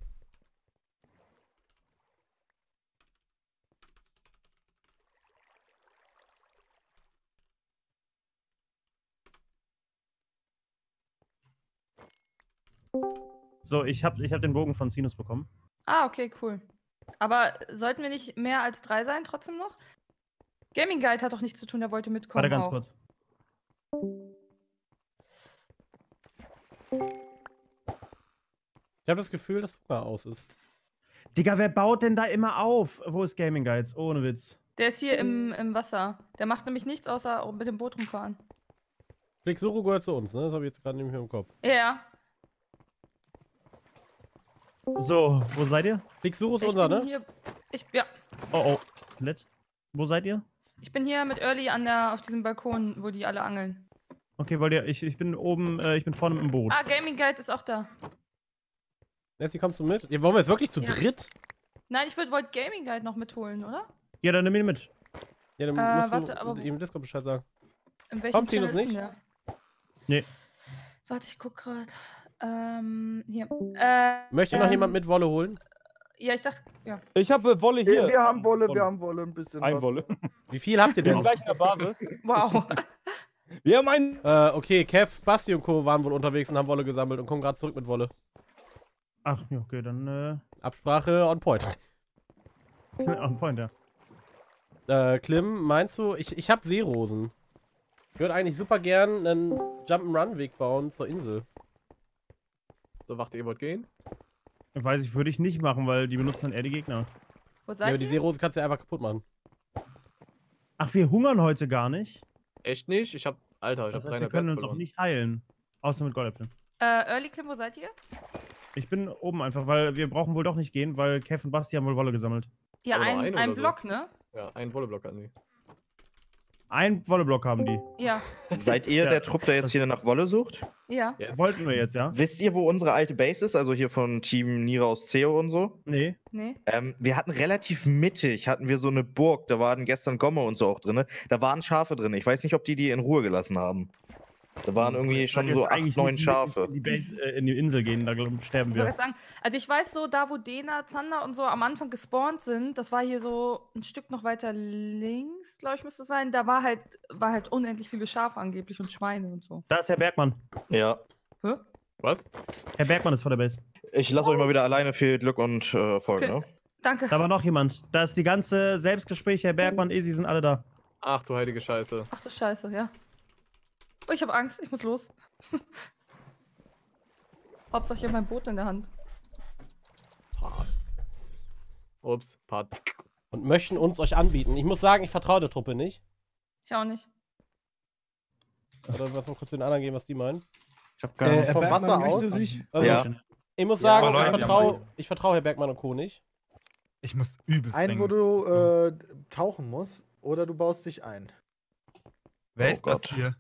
So, ich habe ich hab den Bogen von Sinus bekommen. Ah, okay, cool. Aber sollten wir nicht mehr als drei sein, trotzdem noch? Gaming Guide hat doch nichts zu tun, der wollte mitkommen. Warte ganz auch. kurz. Ich habe das Gefühl, dass Hunger aus ist. Digga, wer baut denn da immer auf? Wo ist Gaming Guides? Ohne Witz. Der ist hier im, im Wasser. Der macht nämlich nichts, außer mit dem Boot rumfahren. Flixuro gehört zu uns, ne? Das habe ich jetzt gerade nämlich im Kopf. Ja. So, wo seid ihr? Flixuro ist Ich unser, bin ne? hier. Ich, ja. Oh, oh. Skelett. Wo seid ihr? Ich bin hier mit Early an der, auf diesem Balkon, wo die alle angeln. Okay, wollt ihr, ich, ich bin oben, äh, ich bin vorne im Boot. Ah, Gaming Guide ist auch da. Nancy, kommst du mit? Ja, wollen wir jetzt wirklich zu Ja. dritt? Nein, ich würde wollte Gaming Guide noch mitholen, oder? Ja, dann nimm ihn mit. Ja, dann Äh, musst warte, du aber- ihm im Discord Bescheid sagen. In welchem Kommt Sinus Channel ist nicht? denn der? Nee. Warte, ich guck gerade. Ähm, hier. Äh, Möchte noch ähm, jemand mit Wolle holen? Ja, ich dachte, ja. Ich habe Wolle hier. Wir, wir haben Wolle, wir haben Wolle, ein bisschen Ein was. Wolle. Wie viel habt ihr Wir sind denn? gleich in der Basis. Wow. Wir haben einen. Äh, okay, Kev, Basti und Co. waren wohl unterwegs und haben Wolle gesammelt und kommen gerade zurück mit Wolle. Ach, ja, okay, dann, äh. Absprache on point. On point, ja. Äh, Klim, meinst du, ich, ich habe Seerosen. Ich würde eigentlich super gern einen Jump'n'Run-Weg bauen zur Insel. So, wacht ihr wollt gehen? Weiß ich, würde ich nicht machen, weil die benutzen dann eher die Gegner. Wo Ja, seid aber die ihr? Seerose kannst du ja einfach kaputt machen. Ach, wir hungern heute gar nicht. Echt nicht? Ich hab. Alter, ich Das hab heißt, wir dreihundert können Herz uns auch verloren. nicht heilen. Außer mit Goldäpfeln. Äh, Early Klim, wo seid ihr? Ich bin oben einfach, weil wir brauchen wohl doch nicht gehen, weil Kev und Basti haben wohl Wolle gesammelt. Ja, Aber nur ein, einen ein oder so? Block, ne? Ja, einen Wolleblock hatten die. Ein Wolleblock haben die. Ja. Seid ihr Ja, der Trupp, der jetzt hier nach Wolle sucht? Ja. Yes. Wollten wir jetzt, ja? Wisst ihr, wo unsere alte Base ist? Also hier von Team Niraus Zeo und so? Nee. Nee. Ähm, wir hatten relativ mittig, hatten wir so eine Burg, da waren gestern Gomme und so auch drin. Da waren Schafe drin. Ich weiß nicht, ob die die in Ruhe gelassen haben. Da waren irgendwie Ich sag schon jetzt so acht, eigentlich neun nicht Schafe. In die, Base, äh, in die Insel gehen, da glaub, sterben Ich wollte wir. gerade sagen, also ich weiß so, da wo Dena, Zander und so am Anfang gespawnt sind, das war hier so ein Stück noch weiter links, glaube ich, müsste es sein. Da war halt, war halt unendlich viele Schafe angeblich und Schweine und so. Da ist Herr Bergmann. Ja. Hä? Was? Herr Bergmann ist vor der Base. Ich lasse euch mal wieder alleine. Viel Glück und äh, Erfolg, Okay. ne? Danke. Da war noch jemand. Da ist die ganze Selbstgespräch, Herr Bergmann, Easy sind alle da. Ach du heilige Scheiße. Ach du Scheiße, ja. Oh, ich habe Angst, ich muss los. Hauptsache ich habe mein Boot in der Hand. Part. Ups, Part. Und möchten uns euch anbieten. Ich muss sagen, ich vertraue der Truppe nicht. Ich auch nicht. Oder was mal kurz den anderen geben, was die meinen. Ich hab gar Äh, vom Wasser aus? Also, Ja. Ich muss Ja, sagen, aber ich Leute, vertraue ich vertrau Herr Bergmann und Co. nicht. Ich muss übelst Einen, wo dringend. du äh, tauchen musst, oder du baust dich ein. Wer Oh ist das Gott. hier?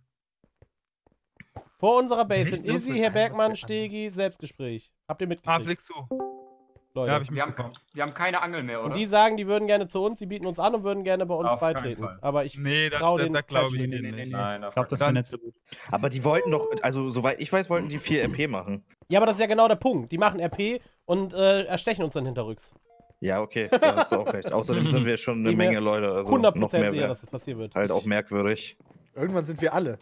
Vor unserer Base Nicht sind nur Izzy, mit Herr einem, Bergmann, was wir Stegi, Selbstgespräch. Habt ihr Ah, mitgekriegt, Flixu. Leute? Ja, hab ich Wir haben, mitbekommen. wir haben keine Angel mehr, oder? Und die sagen, die würden gerne zu uns, die bieten uns an und würden gerne bei uns Auf keinen beitreten. Fall. Aber ich Nee, da, traue da, den da glaube ich Falschen. denen nee, nee, nicht. nee. Nein, Ich glaube, das wäre Dann- nicht so gut. Aber die wollten doch, also soweit ich weiß, wollten die vier R P machen. Ja, aber das ist ja genau der Punkt. Die machen R P und äh, erstechen uns dann hinterrücks. Ja, okay, da hast du auch recht. Außerdem sind wir schon eine Bin mir Menge Leute. Also hundert noch Prozent mehr sicher, wär dass das passieren wird. halt auch merkwürdig. Irgendwann sind wir alle.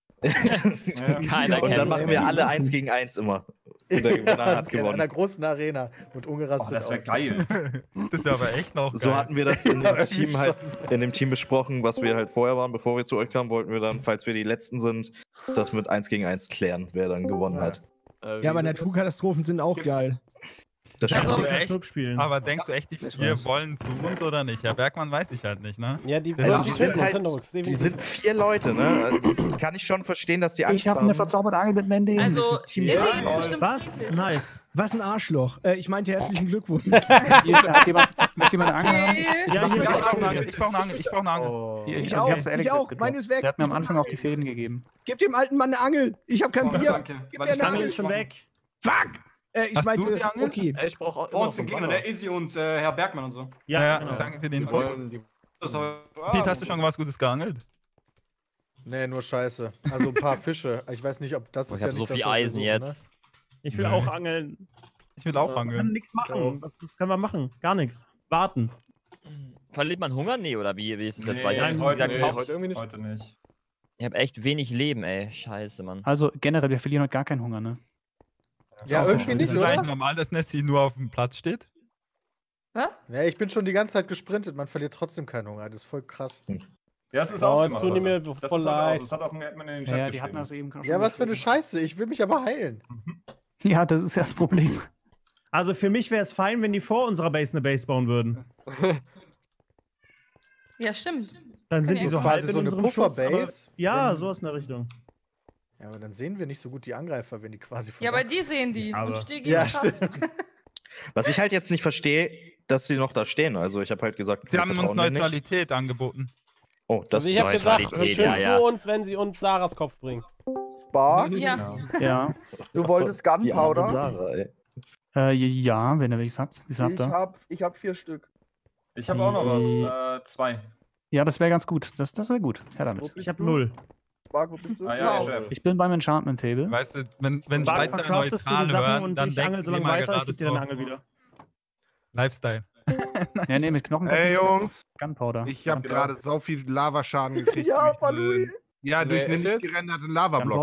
Keiner Und dann kennt machen wir alle eins gegen eins immer. Und der Gewinner hat In einer gewonnen. großen Arena und Oh, ungerastet das wäre aus. geil. Das wäre aber echt noch geil. So hatten wir das in Ja, dem Team irgendwie halt, in dem Team besprochen, was wir halt vorher waren, bevor wir zu euch kamen, wollten wir dann, falls wir die Letzten sind, das mit eins gegen eins klären, wer dann gewonnen hat. Äh, wie Ja, aber ist das? Naturkatastrophen sind auch geil. Das Also- stimmt. Aber echt? Schluck spielen. Aber denkst du echt, die vier wollen zu uns oder nicht? Herr Bergmann weiß ich halt nicht, ne? Ja, die, Also also, die die sind finden uns halt- hinterrücks. Die definitiv. sind vier Leute, ne? Also, kann ich schon verstehen, dass die Angst Ich habe haben. eine verzauberte Angel mit Mandy. Also, Team Izzy Ja, ist bestimmt Was? friedlich. Nice. Was ein Arschloch. Äh, ich meinte herzlichen Glückwunsch. Hier, hat jemand, möchte jemand eine Angel haben? Ich, Okay. Ja, was hier, möchte Ich ich brauche eine sagen? Angel, ich brauche eine Angel, ich brauche eine Angel. Oh. Hier, Ich ich, also auch, ich hab's ich Alex auch. jetzt gedroppt. Meine ist weg. Der hat mir am Anfang auch die Fäden gegeben. Gib dem alten Mann eine Angel. Ich habe kein Oh, Bier. danke. Gib Weil mir ich eine kann Angel Angel. ist schon weg. Fuck. Äh, ich Hast du meinte, die Angel? okay. Ey, ich brauche Vor uns sind Gegner, der Izzy und äh, Herr Bergmann und so. Ja, Ja, genau. danke für den Die Info. wollen, die Das aber, Pete, hast du schon was Gutes geangelt? Nee, nur Scheiße. Also ein paar Fische. Ich weiß nicht, ob das Oh, ist ich ja habe nicht so das, viel was wir Eisen suchen, jetzt. Ich will Nee. auch angeln. Ich will auch Wir können angeln. nichts machen. Was, was können wir machen? Gar nichts. Warten. Verliert man Hunger? Nee, oder wie, wie ist es jetzt? Nee, Weil ich hab heute wieder nicht. gekauft- heute irgendwie nicht. Heute nicht. ich hab echt wenig Leben, ey. Scheiße, Mann. Also generell, wir verlieren heute gar keinen Hunger, ne? Ja, irgendwie Ist nicht, es eigentlich oder? normal, dass Nessie nur auf dem Platz steht? Was? Nee, ich bin schon die ganze Zeit gesprintet. Man verliert trotzdem keinen Hunger. Das ist voll krass. Ja, es ist Oh, ausgemacht. jetzt tun die mir Leute. Das voll ist halt leid. aus. Das hat auch ein Admin in den Chat Ja, ja, die geschrieben. hatten das eben schon. Ja, was für eine Scheiße. Ich will mich aber heilen. Ja, das ist ja das Problem. Also für mich wäre es fein, wenn die vor unserer Base eine Base bauen würden. Ja, stimmt. Dann sind Ja, die so quasi halb in so eine unserem Schutz, aber- Pufferbase. Ja, Wenn- sowas in der Richtung. Ja, aber dann sehen wir nicht so gut die Angreifer, wenn die quasi von Ja, da- aber die sehen die. Aber- Und Stegi Ja, ist krass. stimmt. Was ich halt jetzt nicht verstehe, dass die noch da stehen. Also ich habe halt gesagt, Sie wir haben uns vertrauen denen nicht. Neutralität angeboten. Oh, das Also ich habe ist gesagt, Neutralität, schön ja, ja. für uns, wenn sie uns Sarahs Kopf bringen. Spark, Ja. Ja. du wolltest die arme Gunpowder? Sarah, ey. Äh, ja, wenn ihr welches habt. Wie viel habt Ich ihr? hab, ich hab vier Stück. Ich habe auch noch was. Äh, zwei. Ja, das wäre ganz gut. Das, das wäre gut. Her Wo damit. bist Ich habe du? null. Spark, wo bist du? Ah ja, Wow. Chef. Ich bin beim Enchantment Table. Weißt du, wenn, wenn Spark, Schweizer vercraftest du die neutral Sachen hören, und dann ich angel denken so die lange mal weiter, ich gerade geb dir deine so, Angel wieder. Lifestyle. Ja, nee, mit Knochen. Ey, Jungs. Gunpowder. Ich habe Genau. gerade so viel Lavaschaden gekriegt. Ja, durch Palui. diese- Ja, durch Nee, eine echt nicht jetzt? gerenderte Lavablock. Gunpowder?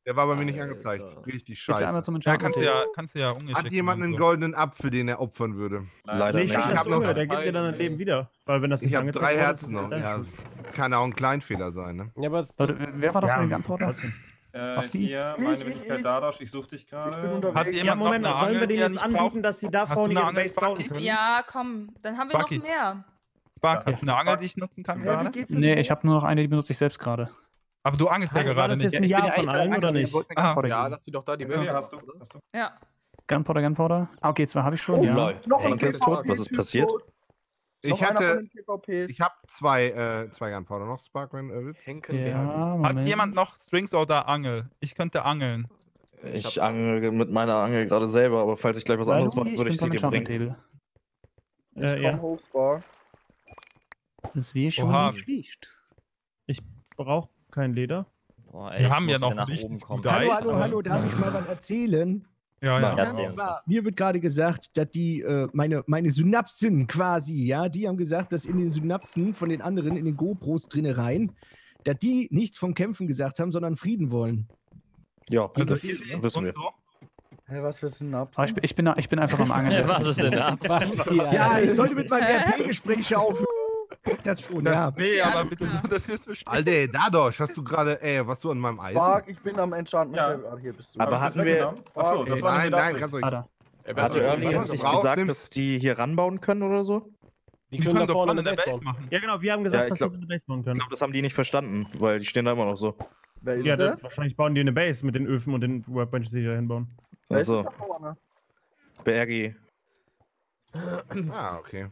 Der war bei mir nicht angezeigt. Richtig Bitte einmal scheiße. zum Ja, kannst du ja, Enchanted. kannst du ja ungeschickt. Hat jemand und einen so. goldenen Apfel, den er opfern würde? Leider Nee, nicht. schick Ich das hab noch- Junge, der gibt dir dann ein Leben wieder. Weil wenn das Ich nicht habe angezeigt drei wurde, Herzen ist es noch. dein Ja, Schuld. kann auch ein Kleinfehler sein, ne? Ja, aber es- Leute, wer war das Ja, mit dem Gunpowder? trotzdem. Äh, Was die? hier, Ich, meine ich, Wenigkeit ich. Dadasch, ich suche dich Ich bin gerade. unterwegs. Hat Ja, jemand Moment, noch eine sollen wir Angel, denen die er jetzt nicht anbieten, braucht? dass sie da Hast du vorne eine ihre Angel, Base bauen Sparky? können? Ja, komm, dann haben wir Bucky. noch mehr. Spark, Ja. hast du eine Angel, die ich nutzen kann Ja, wie gerade? geht's denn Nee, dir? ich habe nur noch eine, die benutze ich selbst gerade. Aber du angelst ja War gerade das nicht. jetzt ein Ja von allen oder nicht? Ah, Ja, lass die doch da die Nee, Base. hast du. oder? Hast du. Ja. Gunpowder, Gunpowder. Ah, okay, zwei habe ich schon, Oh, ja. lol. Noch ein Henke ist tot. Was ist P V P-Typ passiert? tot. Ich Noch einer von hatte, den P V Ps. ich habe zwei, äh, zwei Gunpowder noch, Spark, wenn du willst. Henken Ja, gerne. hat Moment. jemand noch Strings oder Angel? Ich könnte angeln. Ich angel mit meiner Angel gerade selber, aber falls ich gleich was Weil anderes du- mache, würde ich bin sie beim dir bringen. Enchantment Table. Äh, Ich ja. komm hoch, Spar. Das wäre schon Oha. nicht schlecht. Braucht kein Leder. Boah, Wir ich haben ja muss noch wieder nach richtig oben kommen. gute Hallo, Eis, hallo, aber- hallo, darf ich mal was erzählen? Ja, ja. Ja, erzähl uns Aber das. Mir wird gerade gesagt, dass die, äh, meine, meine Synapsen quasi, ja, die haben gesagt, dass in den Synapsen von den anderen, in den GoPros drinne rein, dass die nichts vom Kämpfen gesagt haben, sondern Frieden wollen. Ja, Also das easy wissen und wir. so. Hä, was für Synapsen? Aber ich, bin- ich, bin, ich bin einfach am Angeln. Was ist denn ab? Was? Ja, ich sollte mit meinem R P-Gespräch aufhören. Das schon, Das- ja. Nee, Ja, aber alles bitte klar. so, dass wir es verstehen. Alter, Dadosch, hast du gerade, ey, was du an meinem Eisen? Spark, ich bin am Enchantment Ja. Table. Ah, hier bist du. Aber Hab ich das hatten wir- weggenommen? Achso, das Ey, war nein, eine nein, Bedarfs- kannst du Ah, da. Ey, Hatte wer- Early was jetzt du nicht brauchst, gesagt, nimmst- dass die hier ranbauen können oder so? Die Die können können da doch vorne vorne eine eine Base Base bauen. machen. Ja, genau, wir haben gesagt, Ja, ich dass glaub- sie eine Base bauen Ich können. glaube, das haben die nicht verstanden, weil die stehen da immer noch so. Wer ist Ja, das? das, wahrscheinlich bauen die eine Base mit den Öfen und den Workbenches, die die da hinbauen. Wer ist Also, das da vorne? B R G. Ah, okay.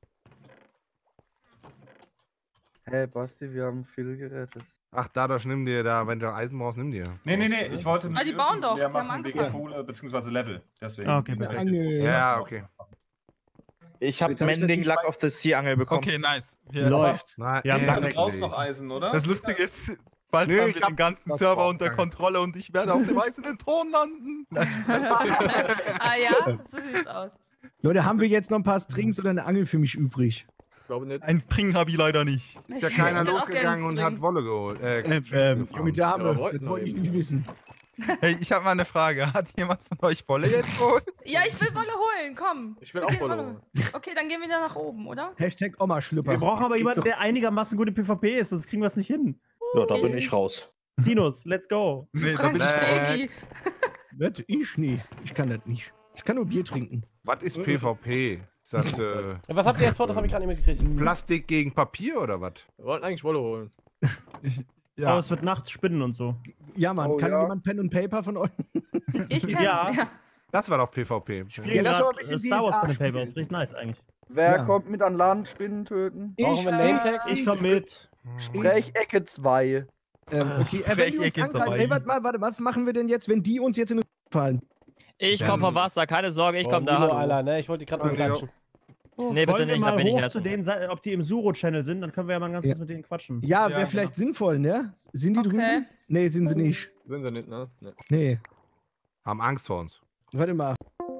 Hey Basti, wir haben viel gerettet. Ach, Dadosch, nimm dir da, wenn du Eisen brauchst, nimm dir. Nee, nee, nee, ich wollte nur Ah, die bauen doch, leer die haben machen wegen angefangen. Kohle bzw. Level. Deswegen. Ah, okay, Eine perfekt. Angel. Ja, okay. Ich habe Jetzt hab ich Mending natürlich Luck of the Sea Angel bekommen. Okay, nice. Wir Läuft. Nein, Ja, ey, danke. Du brauchst ey. noch Eisen, oder? Das Lustige ist, bald Nee, haben ich wir hab den ganzen was Server vor, unter danke. Kontrolle und ich werde auf dem eisernen Thron landen. Ah ja, so sieht's aus. Leute, haben wir jetzt noch ein paar Strings oder eine Angel für mich übrig? Ich glaube nicht. Ein String habe ich leider nicht. Ist ja Ich keiner hätte auch losgegangen gerne und einen hat String. Wolle geholt. Äh, Äh, Strings ähm, gefahren. junge Dame, Ja, wollten das wir wollte ich eben. nicht wissen. Hey, ich habe mal eine Frage. Hat jemand von euch Wolle jetzt geholt? Ja, ich will Wolle holen, komm. Ich will Wir auch gehen Wolle Wolle holen. Okay, dann gehen wir da nach oben, oder? Hashtag Oma-Schlüpper. Wir brauchen aber Jetzt jemanden, geht's der einigermaßen gut im PvP ist, sonst kriegen wir es nicht hin. Ja, da bin ich raus. Sinus, let's go. Nee, da Frank bin ich Stegi. doch- Was? Ich? Nee, ich kann das nicht. Ich kann nur Bier trinken. Was ist PvP? Ist das äh, Was habt ihr jetzt vor? Das habe ich gerade nicht mitgekriegt. Plastik gegen Papier oder was? Wir wollten eigentlich Wolle holen. Aber Ja, es wird nachts spinnen und so. Ja, Mann, Oh, kann ja. jemand Pen und Paper von euch? Ich kenn, Ja. ja. Das war doch PvP. Spielen Ja, lass grad, mal ein bisschen äh, Star Wars D S A Pen and Paper, spielen. ist richtig nice eigentlich. Wer Ja. kommt mit an Land, Spinnen töten? Brauchen wir Nametags? Ich komm mit. Sprechecke zwei. Ähm, okay, äh, wenn die uns Sprechecke angreifen, dabei. ey, warte mal, warte, was machen wir denn jetzt, wenn die uns jetzt in den fallen? Ich Dann- komm vom Wasser, keine Sorge, ich komm oh, da. Milo, Hallo. Alter, ne? Ich wollte die gerade mal Ja. klatschen. Nee, bitte Wollen wir nicht, da mal bin ich hoch jetzt. zu denen, sein, ob die im Suro-Channel sind, dann können wir ja mal ganz Ja. kurz mit denen quatschen. Ja, Ja, wäre vielleicht sinnvoll, ne? Sind die Okay. drüben? Nee, sind sie nicht. Sind sie nicht, ne? Nee. Nee. Haben Angst vor uns. Warte mal.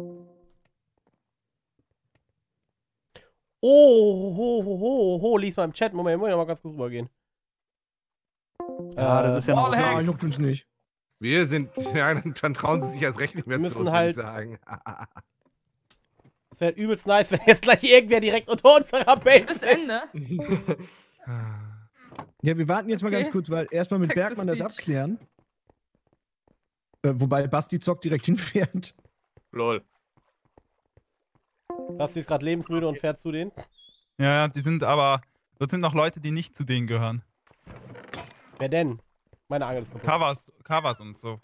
Oh, ho, ho, ho, ho, lies mal im Chat. Moment, muss ich noch mal ganz kurz rübergehen. Ja, das ist ja noch. Wallhack. Ja, juckt uns nicht. Wir sind, ja, dann trauen sie sich erst recht nicht mehr Wir zu müssen uns, halt- würde ich sagen. Es wäre übelst nice, wenn jetzt gleich irgendwer direkt unter unserer Base Bis ist. Ende. Ja, wir warten jetzt mal Okay. ganz kurz, weil erstmal mit Text to Bergmann das speech. abklären. Äh, wobei Basti Zock direkt hinfährt. Lol. Basti ist gerade lebensmüde und fährt zu denen. ja, ja, die sind aber. Dort sind noch Leute, die nicht zu denen gehören. Wer denn? Meine Angel ist kaputt. Covers, Covers und so.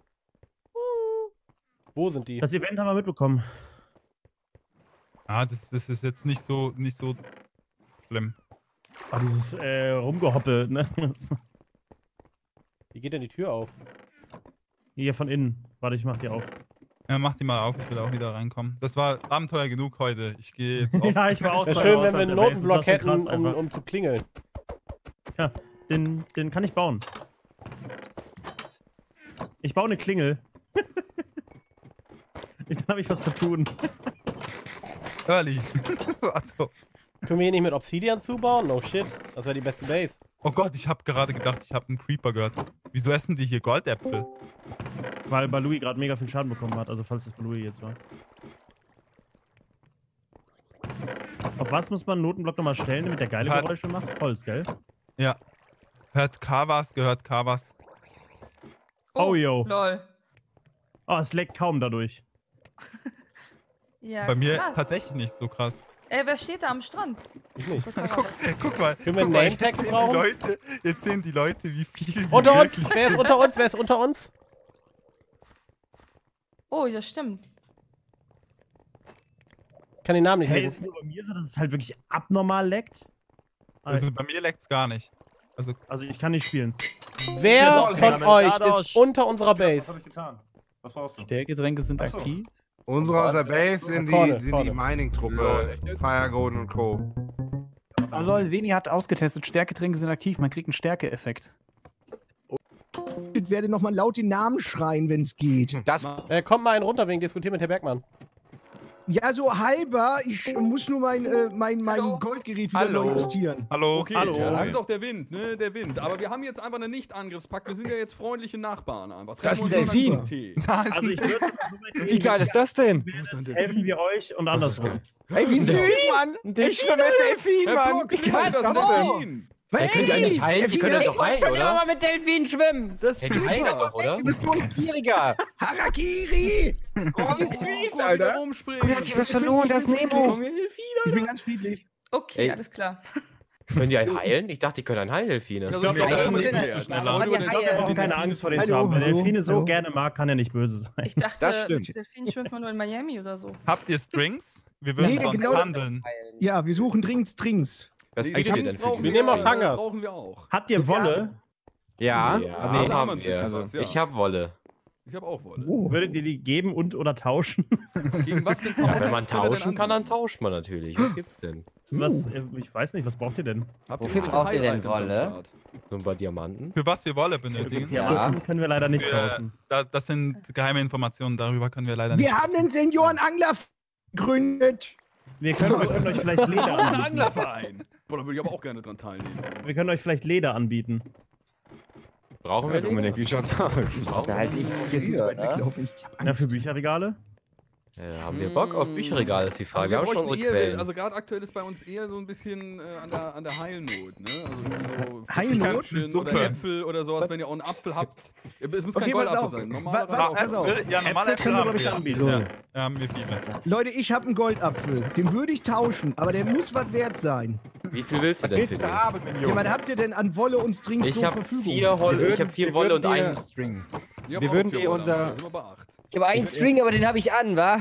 Wo sind die? Das Event haben wir mitbekommen. Ah, das, das ist jetzt nicht so, nicht so schlimm. Ah, dieses äh, Rumgehoppe, ne? Wie geht denn die Tür auf? Hier von innen. Warte, ich mach die auf. Ja, mach die mal auf, ich will auch wieder reinkommen. Das war Abenteuer genug heute. Ich gehe jetzt auf. Ja, ich war auch Wäre voll schön, wenn außerhalb wir einen der Base. Notenblock Das war hätten, schon krass um, einfach. um zu klingeln. Ja, den, den kann ich bauen. Ich baue eine Klingel. ich, dann habe ich was zu tun. Early. also. Können wir hier nicht mit Obsidian zubauen? No shit. Das wäre die beste Base. Oh Gott, ich habe gerade gedacht, ich habe einen Creeper gehört. Wieso essen die hier Goldäpfel? Weil Balui gerade mega viel Schaden bekommen hat, also falls das Balui jetzt war. Auf was muss man einen Notenblock nochmal stellen, damit der geile Hört- Geräusche macht? Holz, gell? Ja. Hört Kawas, gehört Kawas. Oh, yo. Lol. Oh, es leckt kaum dadurch. Ja, Bei mir krass. tatsächlich nicht so krass. Ey, wer steht da am Strand? Ich nicht. Guck, guck mal, Können wir guck einen mal, Name jetzt Tag sehen die brauchen? Leute, jetzt sehen die Leute, wie viel wir Unter uns! wirklich Wer ist sind. unter uns? Wer ist unter uns? Oh, das stimmt. Ich kann den Namen nicht Hey, lesen. ist nur bei mir so, dass es halt wirklich abnormal leckt? Also bei mir leckt's gar nicht. Also, also ich kann nicht spielen. Wer So, von euch ist unter unserer Was Base? habe ich getan? Was brauchst du? Stärkegetränke sind Ach so. aktiv. Unsere unser Base sind die, Vorne, sind die vorne. Mining-Truppe. Firegolden und Co. Oh lol, Veni hat ausgetestet, Stärkegetränke sind aktiv, man kriegt einen Stärke-Effekt. Ich werde nochmal laut den Namen schreien, wenn es geht. Das Äh, kommt mal einen runter wegen Diskutieren mit Herr Bergmann. Ja, so halber. Ich muss nur mein, äh, mein, mein Goldgerät wieder Hallo. neu justieren. hallo. Okay, Hallo. Ja, das ist auch der Wind, ne? Der Wind. Aber wir haben jetzt einfach einen Nicht-Angriffspakt. Wir sind ja jetzt freundliche Nachbarn einfach. Das ist ein Treffen wir uns Delfin. noch einen Tee. Da ist Also ich würde... Wie geil ist das denn? Helfen wir euch und andersrum. Ey, wie süß, Mann! Ich schwimme mit Delfin, Herr Mann! Flux, Wie was geil ist ist das das denn? denn? Ey, könnt ihr eigentlich heilen? Die können das doch heilen, oder? mit Delfinen schwimmen. Das Ja, die heilen doch, oder? Du bist nur ein Gieriger! Harakiri! Oh, wie süß, Alter! Rumspringen. Guck, der hat sich was verloren, das ist Nemo! Ich bin ganz friedlich. Okay, Ey. alles klar. Können die einen heilen? Ich dachte, die können einen heilen, Delfine. Also, glaub, wir wir haben können den nicht Pferd. so schnell Wir haben laufen. den Ich Pferd. habe keine Delfine Angst vor den Hallo, Schafen. Wenn hallo, Delfine so hallo. gerne mag, kann er nicht böse sein. Ich dachte, Das stimmt. Delfin schwimmt man nur in Miami oder so. Habt ihr Strings? Wir würden Nee, sonst genau das- handeln. Ja, wir suchen dringend Strings. Was Nee, kriegt ihr Strings denn brauchen für Wir wir nehmen auch auch. Tangas. Brauchen wir auch. Habt ihr Wolle? Ja, Ja, nee, da haben wir haben ein bisschen wir. was, ja. Ich hab Wolle. Ich habe auch Wolle. Würdet ihr die geben und oder tauschen? Gegen was denn Ja, wenn man Was können wir denn tauschen kann, dann anbieten? tauscht man natürlich. Was gibt's denn? Was? äh, Ich weiß nicht, was braucht ihr denn? Habt Wofür irgendwelche braucht ihr denn Heil-Items am Wolle? Start? So ein paar Diamanten? Für was wir Wolle benötigen? Ja. Das können wir leider nicht Für, tauschen. da, das sind geheime Informationen, darüber können wir leider nicht. Wir haben einen Seniorenangler gegründet. Wir können, wir können euch vielleicht Leder Ein anbieten. Anglerverein. Boah, da würde ich aber auch gerne dran teilnehmen. Wir können euch vielleicht Leder anbieten. Brauchen wir Dominik, die? wie schaut's aus? Das ist halt irgendwie Gebühr, ne? Ja, für Bücherregale? Ja, haben wir Bock auf Bücherregal, ist die Frage. Wir haben schon bräuchten unsere eher, Quellen. Also gerade aktuell ist bei uns eher so ein bisschen äh, an, der, an der Heilnot, ne? Also so Heilnot? Früchtchen Suppe. oder Äpfel oder sowas, wenn ihr auch einen Apfel habt. Es muss kein Okay, pass Goldapfel auf. sein. Wa- Normalerweise wa- auch pass auf. Äpfel. Ja, normale Äpfel können wir, Äpfel glaub ich, haben anbieten. wir. Ja. Ja, haben wir viele. Leute, ich habe einen Goldapfel. Den würde ich tauschen, aber der muss was wert sein. Wie viel willst du denn für den? Ja, was habt ihr denn an Wolle und Strings Ich zur hab Verfügung? vier Wolle, Wir ich hab würden- vier wir Wolle und würden dir- einen String. Ich hab Wir auch würden vier dir Wolle, unser- aber sind wir bei acht. Ich habe einen String, aber den habe ich an, wa?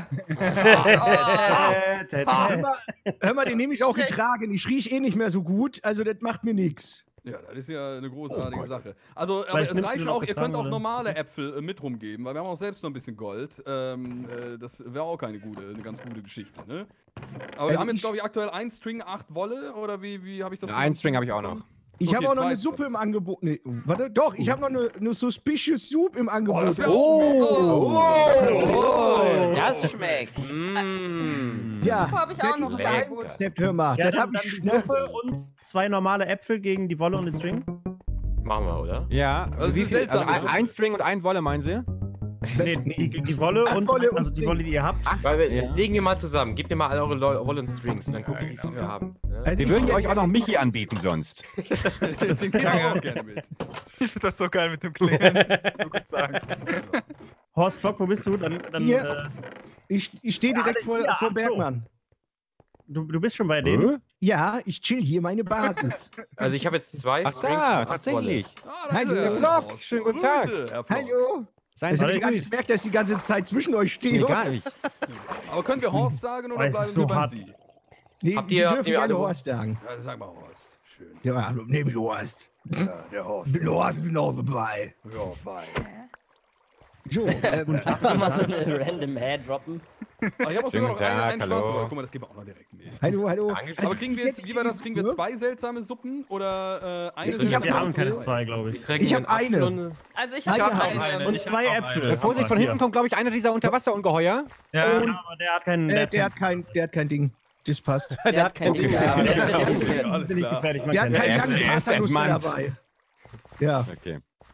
Hör mal, hör mal, den nehme ich auch getragen. Ich riech eh nicht mehr so gut, also das macht mir nichts. Ja, das ist ja eine großartige Sache. Also, aber Vielleicht es nimmst du reicht den auch, auch ihr getragen, könnt auch oder? normale Äpfel äh, mit rumgeben, weil wir haben auch selbst noch ein bisschen Gold. Ähm, äh, das wäre auch keine gute, eine ganz gute Geschichte, ne? Aber Also wir haben jetzt, ich- glaube ich, aktuell ein String, acht Wolle, oder wie, wie habe ich das Einen String habe ich auch noch. Ich Okay, habe auch noch zwei eine Suppe im Angebot. Nee, warte, doch, ich habe noch eine, eine Suspicious Soup im Angebot. das wär oh, Oh, das schmeckt. Mm. Ja, Suppe habe ich das auch ist noch ein im Geheimrezept, hör mal. Ja, das dann, habe dann ich, die ne? Suppe und zwei normale Äpfel gegen die Wolle und den String. Machen wir, oder? Ja, Also, wie es ist viel? seltsam, Also so- ein String und ein Wolle, meinen Sie? Nee, die, die Wolle Ach, und Wolle und also die String. Wolle, die ihr habt. Weil wir, Ja. legen wir mal zusammen. Gebt mir mal alle eure Lo- Wolle und Strings, dann gucken wir, wie viel wir haben. Ne? Also wir ich würden bin euch ja- auch noch Michi anbieten sonst. Das geben wir auch gerne mit. Ich finde das so geil mit dem Klingeln. So gut sagen. Horst Flock, wo bist du? Dann, dann, Hier. äh, Ich, ich stehe direkt vor, ja, vor ach so. Bergmann. du, du bist schon bei denen? Ja, ich chill hier meine Basis. Also ich habe jetzt zwei Ach Strings. da, und acht Wolle. tatsächlich. Ah, da Hallo, ist er, Herr Herr Flock. Flock. Schönen guten Tag. Grüße, Herr Flock. Hallo. Seien Das Sie habe ich gar nicht gegrüßt. gemerkt, dass ich die ganze Zeit zwischen euch stehe. Nee, gar nicht. Aber können wir Horst sagen oder Oh, es bleiben ist wir so beim hart. Sie? Nee, Habt Sie ihr- habt dürfen ihr gerne alle- Horst sagen. Ja, sag mal Horst. Schön. Ja, nehm du Horst. Ja, der Horst. Bin Horst, bin auch dabei. Ja, fein. So, ähm, Mal so eine random Head droppen. Aber ich habe auch sogar noch Schönen einen, Tag, einen hallo. schwarzen Wolle. Guck mal, das geben wir auch noch direkt mit. hallo, hallo. Aber kriegen wir jetzt, wie war das, kriegen wir zwei seltsame Suppen oder äh, eine Ich seltsame Wir haben Suppe? keine zwei, glaube ich. Wir kriegen Ich hab einen Apfel eine. und- Also ich Ich habe hab noch auch eine. eine. Und Ich zwei hab auch Äpfel. eine. Vorsicht, von Hier. hinten kommt, glaube ich, einer dieser Unterwasserungeheuer. Ja, Ja, aber der hat keinen. Äh, der, hat kein, der hat kein Ding. Das passt. Der hat kein Ding mehr. Alles bin ich klar. gefährlich, man Der hat kennt keinen Er ist- langen er ist Vaterlust entmannt. dabei. Ja. Okay.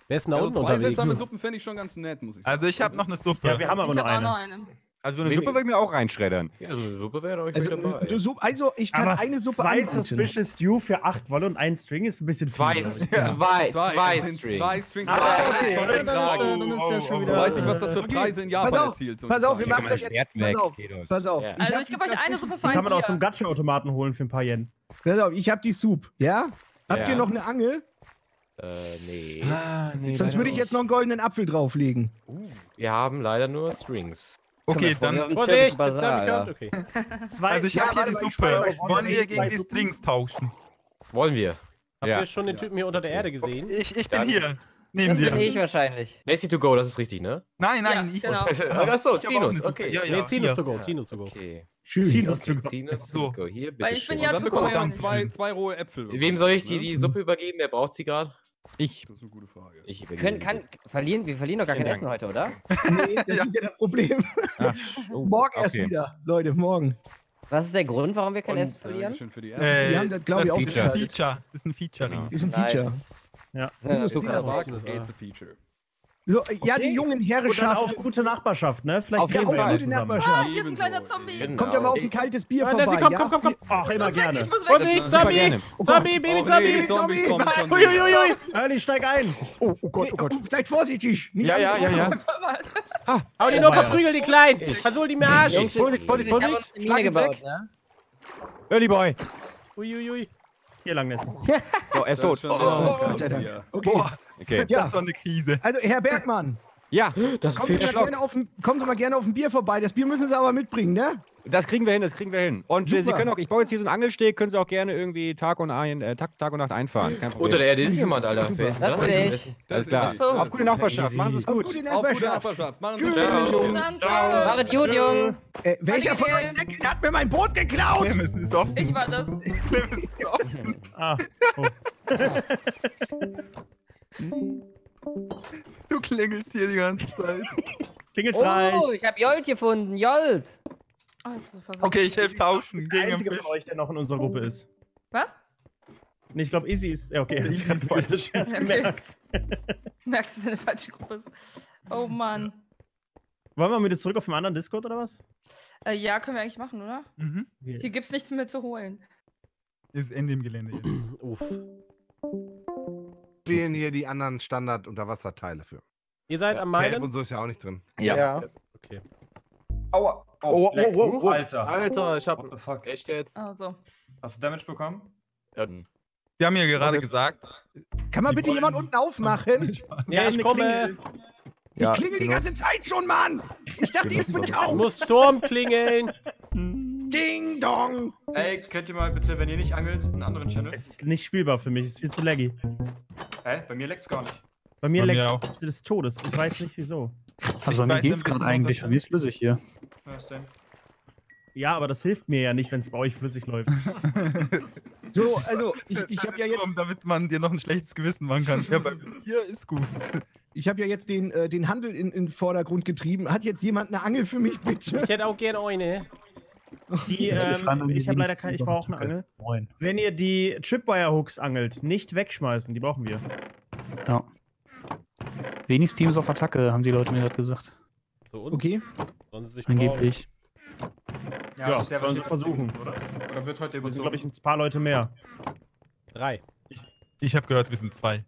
Wer ist denn da Also unten zwei unterwegs? seltsame Suppen fände ich schon ganz nett, muss ich sagen. Also ich habe noch eine Suppe. Ja, wir haben aber Ich nur habe auch eine. noch eine. Also eine Wen- Suppe würde ich mir auch reinschreddern. Ja, so eine Suppe wäre euch Also, mit dabei. du, Sup- also ich kann Aber eine Suppe zwei anbieten. Suspicious Stew für acht Wolle und ein String ist ein bisschen viel. Zwei, glaub ich. zwei, zwei, es sind Strings. zwei Strings. Ah, Das okay. kann ich schon Ja, dann ist, ertragen. äh, dann ist ja schon Ich wieder, weiß nicht, was das für okay. Preise in Pass Japan auf, erzielt. so pass ein auf, wir Scheiß. machen das jetzt. Pass auf, pass auf. Ja. Ich Also hab ich gebe euch das- eine Suppe für Die ein kann man aus dem Bier. Gacha-Automaten holen für ein paar Yen. Pass auf, ich habe die Soup, ja? Habt Ja. ihr noch eine Angel? Äh, nee. Ah, nee, Sonst leider würde ich jetzt noch einen goldenen Apfel drauflegen. Wir haben leider nur Strings. Okay, dann. Vorsicht, jetzt hab ich gehört. Okay. Zwei, Also ich Ja, habe hier warte die mal, ich Suppe. schreibe mal, Wollen wir zwei gegen die Suppen? Strings tauschen? Wollen wir? Habt Ja. ihr schon den Typen hier unter der Erde gesehen? Ich, ich bin Dann- hier. Neben Das dir. bin ich wahrscheinlich. Lazy to go, das ist richtig, ne? Nein, nein, Ja, ich. genau. Achso, Ich hab auch Tinus, eine Suppe. okay. Ja, ja, Nee, Tinus hier. to go, Tinus to go. Okay. Schön. Tinus Okay, to go. Tinus So. to go. Hier, bitte Weil ich bin schön. ja Und dann zu bekommen wir Hause. noch zwei, zwei rohe Äpfel. Wem soll ich die, Ne? die Suppe übergeben? Wer braucht sie gerade? Ich. Das ist eine gute Frage. Ich übergebe Können, sie. kann, verlieren, wir verlieren doch gar kein Vielen Essen heute, oder? Nee, das ist ja das Problem. Ach, oh, Morgen erst okay. wieder, Leute, morgen. Was ist der Grund, warum wir kein Und, Essen verlieren? Dankeschön für die Äpfel. Äh, Die haben das, glaub ich, das ist ein ausgeschaltet. Feature. Das ist ein Featuring. Genau. Das ist ein Nice. Feature. Ja. Das ist ja Tinus, super. Tinus. Sagt, it's a feature. So, äh, ja, die jungen Und dann auf Herrschaften. gute Nachbarschaft, ne? Vielleicht Auf gehen jeden wir ja Fall. mal Gute zusammen. Nachbarschaft. Ah, hier ist ein kleiner Zombie. Genau. Kommt ja mal auf ein kaltes Bier Ja, vorbei. Nessie, komm, ja? komm, komm, komm. Ach, immer Ich muss weg, gerne. ich muss weg. Vorsicht, Super Zombie! gerne. Zombie, Baby, Oh, nee, Zombie! die Zombies kommen schon wieder. Uiuiui! Early, steig ein! Oh, oh Gott, oh Gott. Nee, seid vorsichtig. Nicht Ja, ja, ja, ja. Hau die nur, verprügel die Kleinen! Versohl die mir Arsch! Jungs, Vorsicht, Vorsicht, ich hab Vorsicht. uns eine Schlag Mine ihn gebaut, weg. ne? Early Boy. Uiuiui. Hier lang nicht. So, er ist Das tot. schon Oh, wieder Gott ein sei Dank. Bier. Okay. Boah, Ja. das war eine Krise. Also, Herr Bergmann, Ja, Das kommen Sie, fehlt mal Schluck. gerne auf ein, kommen Sie mal gerne auf ein Bier vorbei. Das Bier müssen Sie aber mitbringen, ne? das kriegen wir hin, das kriegen wir hin. Und äh, Sie Super. können auch, ich baue jetzt hier so einen Angelsteg, können Sie auch gerne irgendwie Tag und, ein, äh, Tag, Tag und Nacht einfahren. Ist kein Problem. Unter der Erde ist jemand, Alter. Wer ist denn Das bin ich. Alles klar. Easy. Auf gute Nachbarschaft, machen Sie es Auf gut. gute Auf gute Nachbarschaft. Nachbarschaft. Machen Sie Tschüss. es Dann ciao. Machet gut, Jung! Äh, welcher von Danke. euch Säcken hat mir mein Boot geklaut? Clemens ist offen. Ich war das. Clemens ist offen. Ah, oh. Du klingelst hier die ganze Zeit. Klingelstreich. Oh, ich hab Jolt gefunden, Jolt! Oh, das ist so verwirrend. Okay, ich helfe tauschen Der gegen den einzige Fisch. von euch, der noch in unserer Gruppe ist. Was? Nee, ich glaube, Easy ist. Ja, okay, Easy ich hab's ist gerade falsch. Scherz Okay. gemerkt. Merkst du, dass eine falsche Gruppe ist? Oh Mann. Wollen wir wieder zurück auf dem anderen Discord oder was? Äh, ja, können wir eigentlich machen, oder? Mhm. Okay. Hier gibt's nichts mehr zu holen. Ist Ende im Gelände jetzt. Uff. Sehen hier die anderen Standard-Unterwasserteile für. Ihr seid am Gelb Meilen? und so ist ja auch nicht drin. Ja. Okay. Aua. Oh, oh, leck. oh, oh. Alter. Alter, ich hab. What the fuck? Echt jetzt? Also. Hast du Damage bekommen? Ja, Die haben ja gerade gesagt. Kann mal Die bitte wollen- jemand unten aufmachen? Ja, ich komme. Ich Ja, klingel die Sinus. ganze Zeit schon, Mann! Ich dachte, ihr bin auch. Muss Sturm klingeln. Ding dong! Ey, könnt ihr mal bitte, wenn ihr nicht angelt, einen anderen Channel? Es ist nicht spielbar für mich, es ist viel zu laggy. Hä? Bei mir leckt's gar nicht. Bei mir Bei mir leckt des Todes. Ich weiß nicht wieso. Also bei mir geht's gerade eigentlich. Bei mir ist flüssig hier. Was denn? Ja, aber das hilft mir ja nicht, wenn es bei euch flüssig läuft. So, also, ich, ich Das habe ja ist jetzt. nur, damit man dir noch ein schlechtes Gewissen machen kann. Ja, bei mir ist gut. Ich habe ja jetzt den, äh, den Handel in den Vordergrund getrieben. Hat jetzt jemand eine Angel für mich, bitte? Ich hätte auch gerne eine. Die, ähm, ich habe leider keine, ich brauche eine Angel. Moin. Wenn ihr die Tripwire-Hooks angelt, nicht wegschmeißen, die brauchen wir. Ja. Wenig Teams auf Attacke, haben die Leute mir gerade gesagt. So, und? Okay. Sollen sie sich Angeblich. Ja, das ist der sollen sie wahrscheinlich- versuchen. Oder? Oder wird heute Da sind, überzogen? glaube ich, ein paar Leute mehr. Drei. Ich habe gehört, wir sind zwei.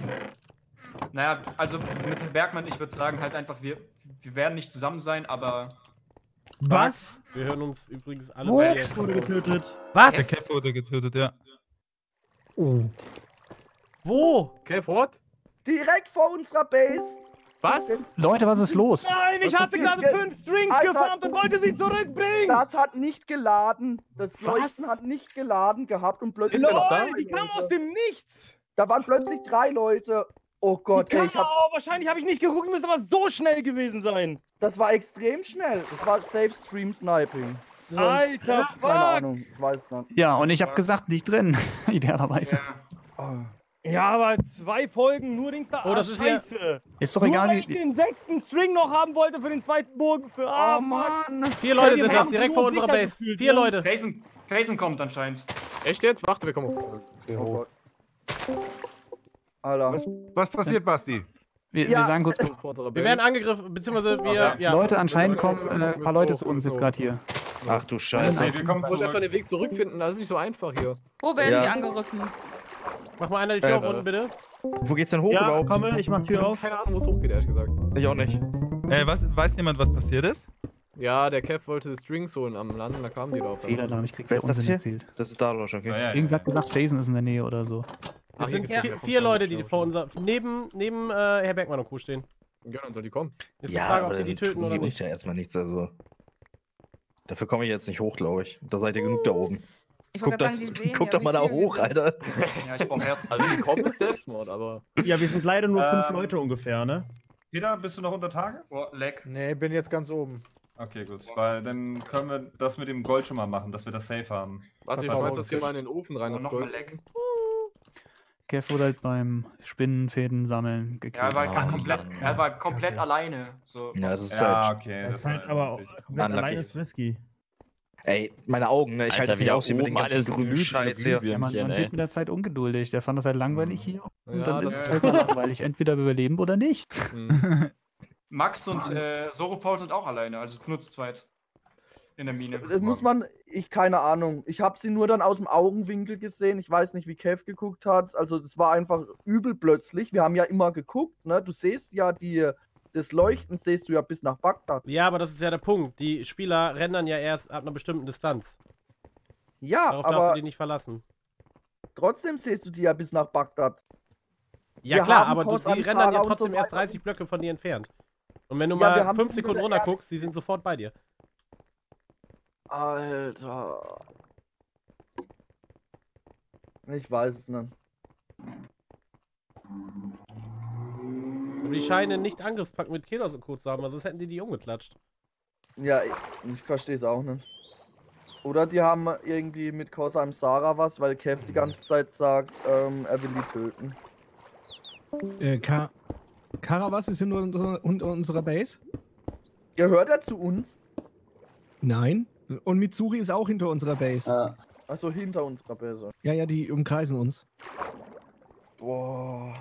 Naja, also mit Herrn Bergmann, ich würde sagen, halt einfach, wir, wir werden nicht zusammen sein, aber. Was? Wir hören uns übrigens alle What? bei dir. Wurde getötet. Was? Der Kev wurde getötet, ja. Oh. Wo? Kev, what? Direkt vor unserer Base. Was? Leute, was ist los? Nein, ich Was hatte passiert? gerade fünf Strings Alter. gefarmt und wollte sie zurückbringen! Das hat nicht geladen. Das Was? Leuchten hat nicht geladen gehabt und plötzlich. Ist der noch da? Lol, die kam aus dem Nichts! Da waren plötzlich drei Leute. Oh Gott, Die ey, kam, ich hab, oh, wahrscheinlich habe ich nicht geguckt, müsste aber so schnell gewesen sein. das war extrem schnell. Das war Safe Stream Sniping. Sonst- Alter, Keine fuck! Ahnung, ich weiß es nicht. Ja, und ich habe gesagt, nicht drin. Idealerweise. Ja, aber zwei Folgen nur Dings da. Oh, das ah, ist ja- scheiße. Ist doch Nur egal, weil ich wie. den sechsten String noch haben wollte für den zweiten Bogen. Für, ah, Oh Mann. Vier Leute Wir sind das, haben direkt so vor unserer sicher Base. gefühlt, Vier ne? Leute. Faison, Faison kommt anscheinend. Echt jetzt? Warte, wir kommen. Oh Gott. Alter. Was, was passiert, Basti? Wir, Ja. wir sagen kurz, Wir werden angegriffen, beziehungsweise wir. Ja. Leute, anscheinend kommen äh, ein paar Leute zu uns jetzt gerade hier. Ach du Scheiße. Nee, wir kommen ich muss erstmal den Weg zurückfinden, das ist nicht so einfach hier. Wo werden Ja. die angegriffen? Mach mal einer die Tür Äh, auf unten, bitte. Wo geht's denn hoch Ja, überhaupt? komme, ich mach Tür auf. Keine Ahnung, wo es hochgeht, ehrlich gesagt. Ich auch nicht. Äh, was, weiß jemand, was passiert ist? Ja, der Kev wollte Strings holen am Land und da kamen die drauf. Fehler, ich krieg Wer wieder ist das Unsinn hier? erzählt. Das ist Dadosch, okay. Ja, ja, Irgendwer hat gesagt, Jason ist in der Nähe oder so. Es sind vier, vier Leute, die vor unser. neben, neben äh, Herr Bergmann und Co. stehen. Ja, dann soll die kommen. Jetzt die Ja, Frage, aber ob wir die dann töten tun oder die uns nicht. ja erstmal nichts, also. Dafür komme ich jetzt nicht hoch, glaube ich. Da seid ihr genug da oben. Ich Guck, wollte gerade das, sagen, die sehen guck ja, doch wie mal da viel wir hoch, sind. Alter. Ja, ich brauch Herz. Also die kommen ist Selbstmord, aber. Ja, wir sind leider nur fünf Ähm, Leute ungefähr, ne? Peter, bist du noch unter Tage? Boah, leck. Nee, bin jetzt ganz oben. Okay, gut. Weil dann können wir das mit dem Gold schon mal machen, dass wir das safe haben. Warte, ich schmeiß das hier mal in den Ofen rein, Oh, das noch mal Gold. leck. Kev wurde halt beim Spinnenfäden sammeln Ja, gekillt. er war Ah, komplett, Mann. er war komplett alleine. So. Ja, das ist Ja, halt. okay. Das Das ist halt war aber auch witzig. komplett Unlucky. allein ist risky. Ey, meine Augen, ne? Ich Alter, halte das wie nicht da aus hier mit den oben ganzen alles grünen glüht, Scheiß diese hier. Ja, man, Glühwürmchen, man ey. wird mit der Zeit ungeduldig. Der fand das halt langweilig hier. Und Ja, dann das ist es ist- halt mal langweilig. Entweder wir überleben oder nicht. Mhm. Max und äh, Soropaul sind auch alleine, also nur zu zweit. In der Mine. Das muss man, ich keine Ahnung. Ich habe sie nur dann aus dem Augenwinkel gesehen. Ich weiß nicht, wie Kev geguckt hat. Also das war einfach übel plötzlich. Wir haben ja immer geguckt, ne? Du siehst ja die, das Leuchten siehst du ja bis nach Bagdad. Ja, aber das ist ja der Punkt. Die Spieler rendern ja erst ab einer bestimmten Distanz. Ja, Darauf darfst du aber dich nicht verlassen. trotzdem siehst du die ja bis nach Bagdad. Ja Wir klar, haben aber du, Kos die am rendern ja Sahara und trotzdem so erst weiter. dreißig Blöcke von dir entfernt. Und wenn du Ja, wir mal haben fünf die Sekunden wieder runter erst- guckst, die sind sofort bei dir. Alter. Ich weiß es nicht. Aber die scheinen nicht Angriffspack mit Kelos und Co. zu haben, weil sonst hätten die die umgeklatscht. Ja, ich, ich verstehe es auch nicht. Oder die haben irgendwie mit Kosam Sarah was, weil Kev die ganze Zeit sagt, ähm, er will die töten. Äh, Ka Karawas ist hinter unserer, unter unserer Base? Gehört er zu uns? Nein. Und Mitsuri ist auch hinter unserer Base. Also hinter unserer Base. Ja, ja, die umkreisen uns. Boah.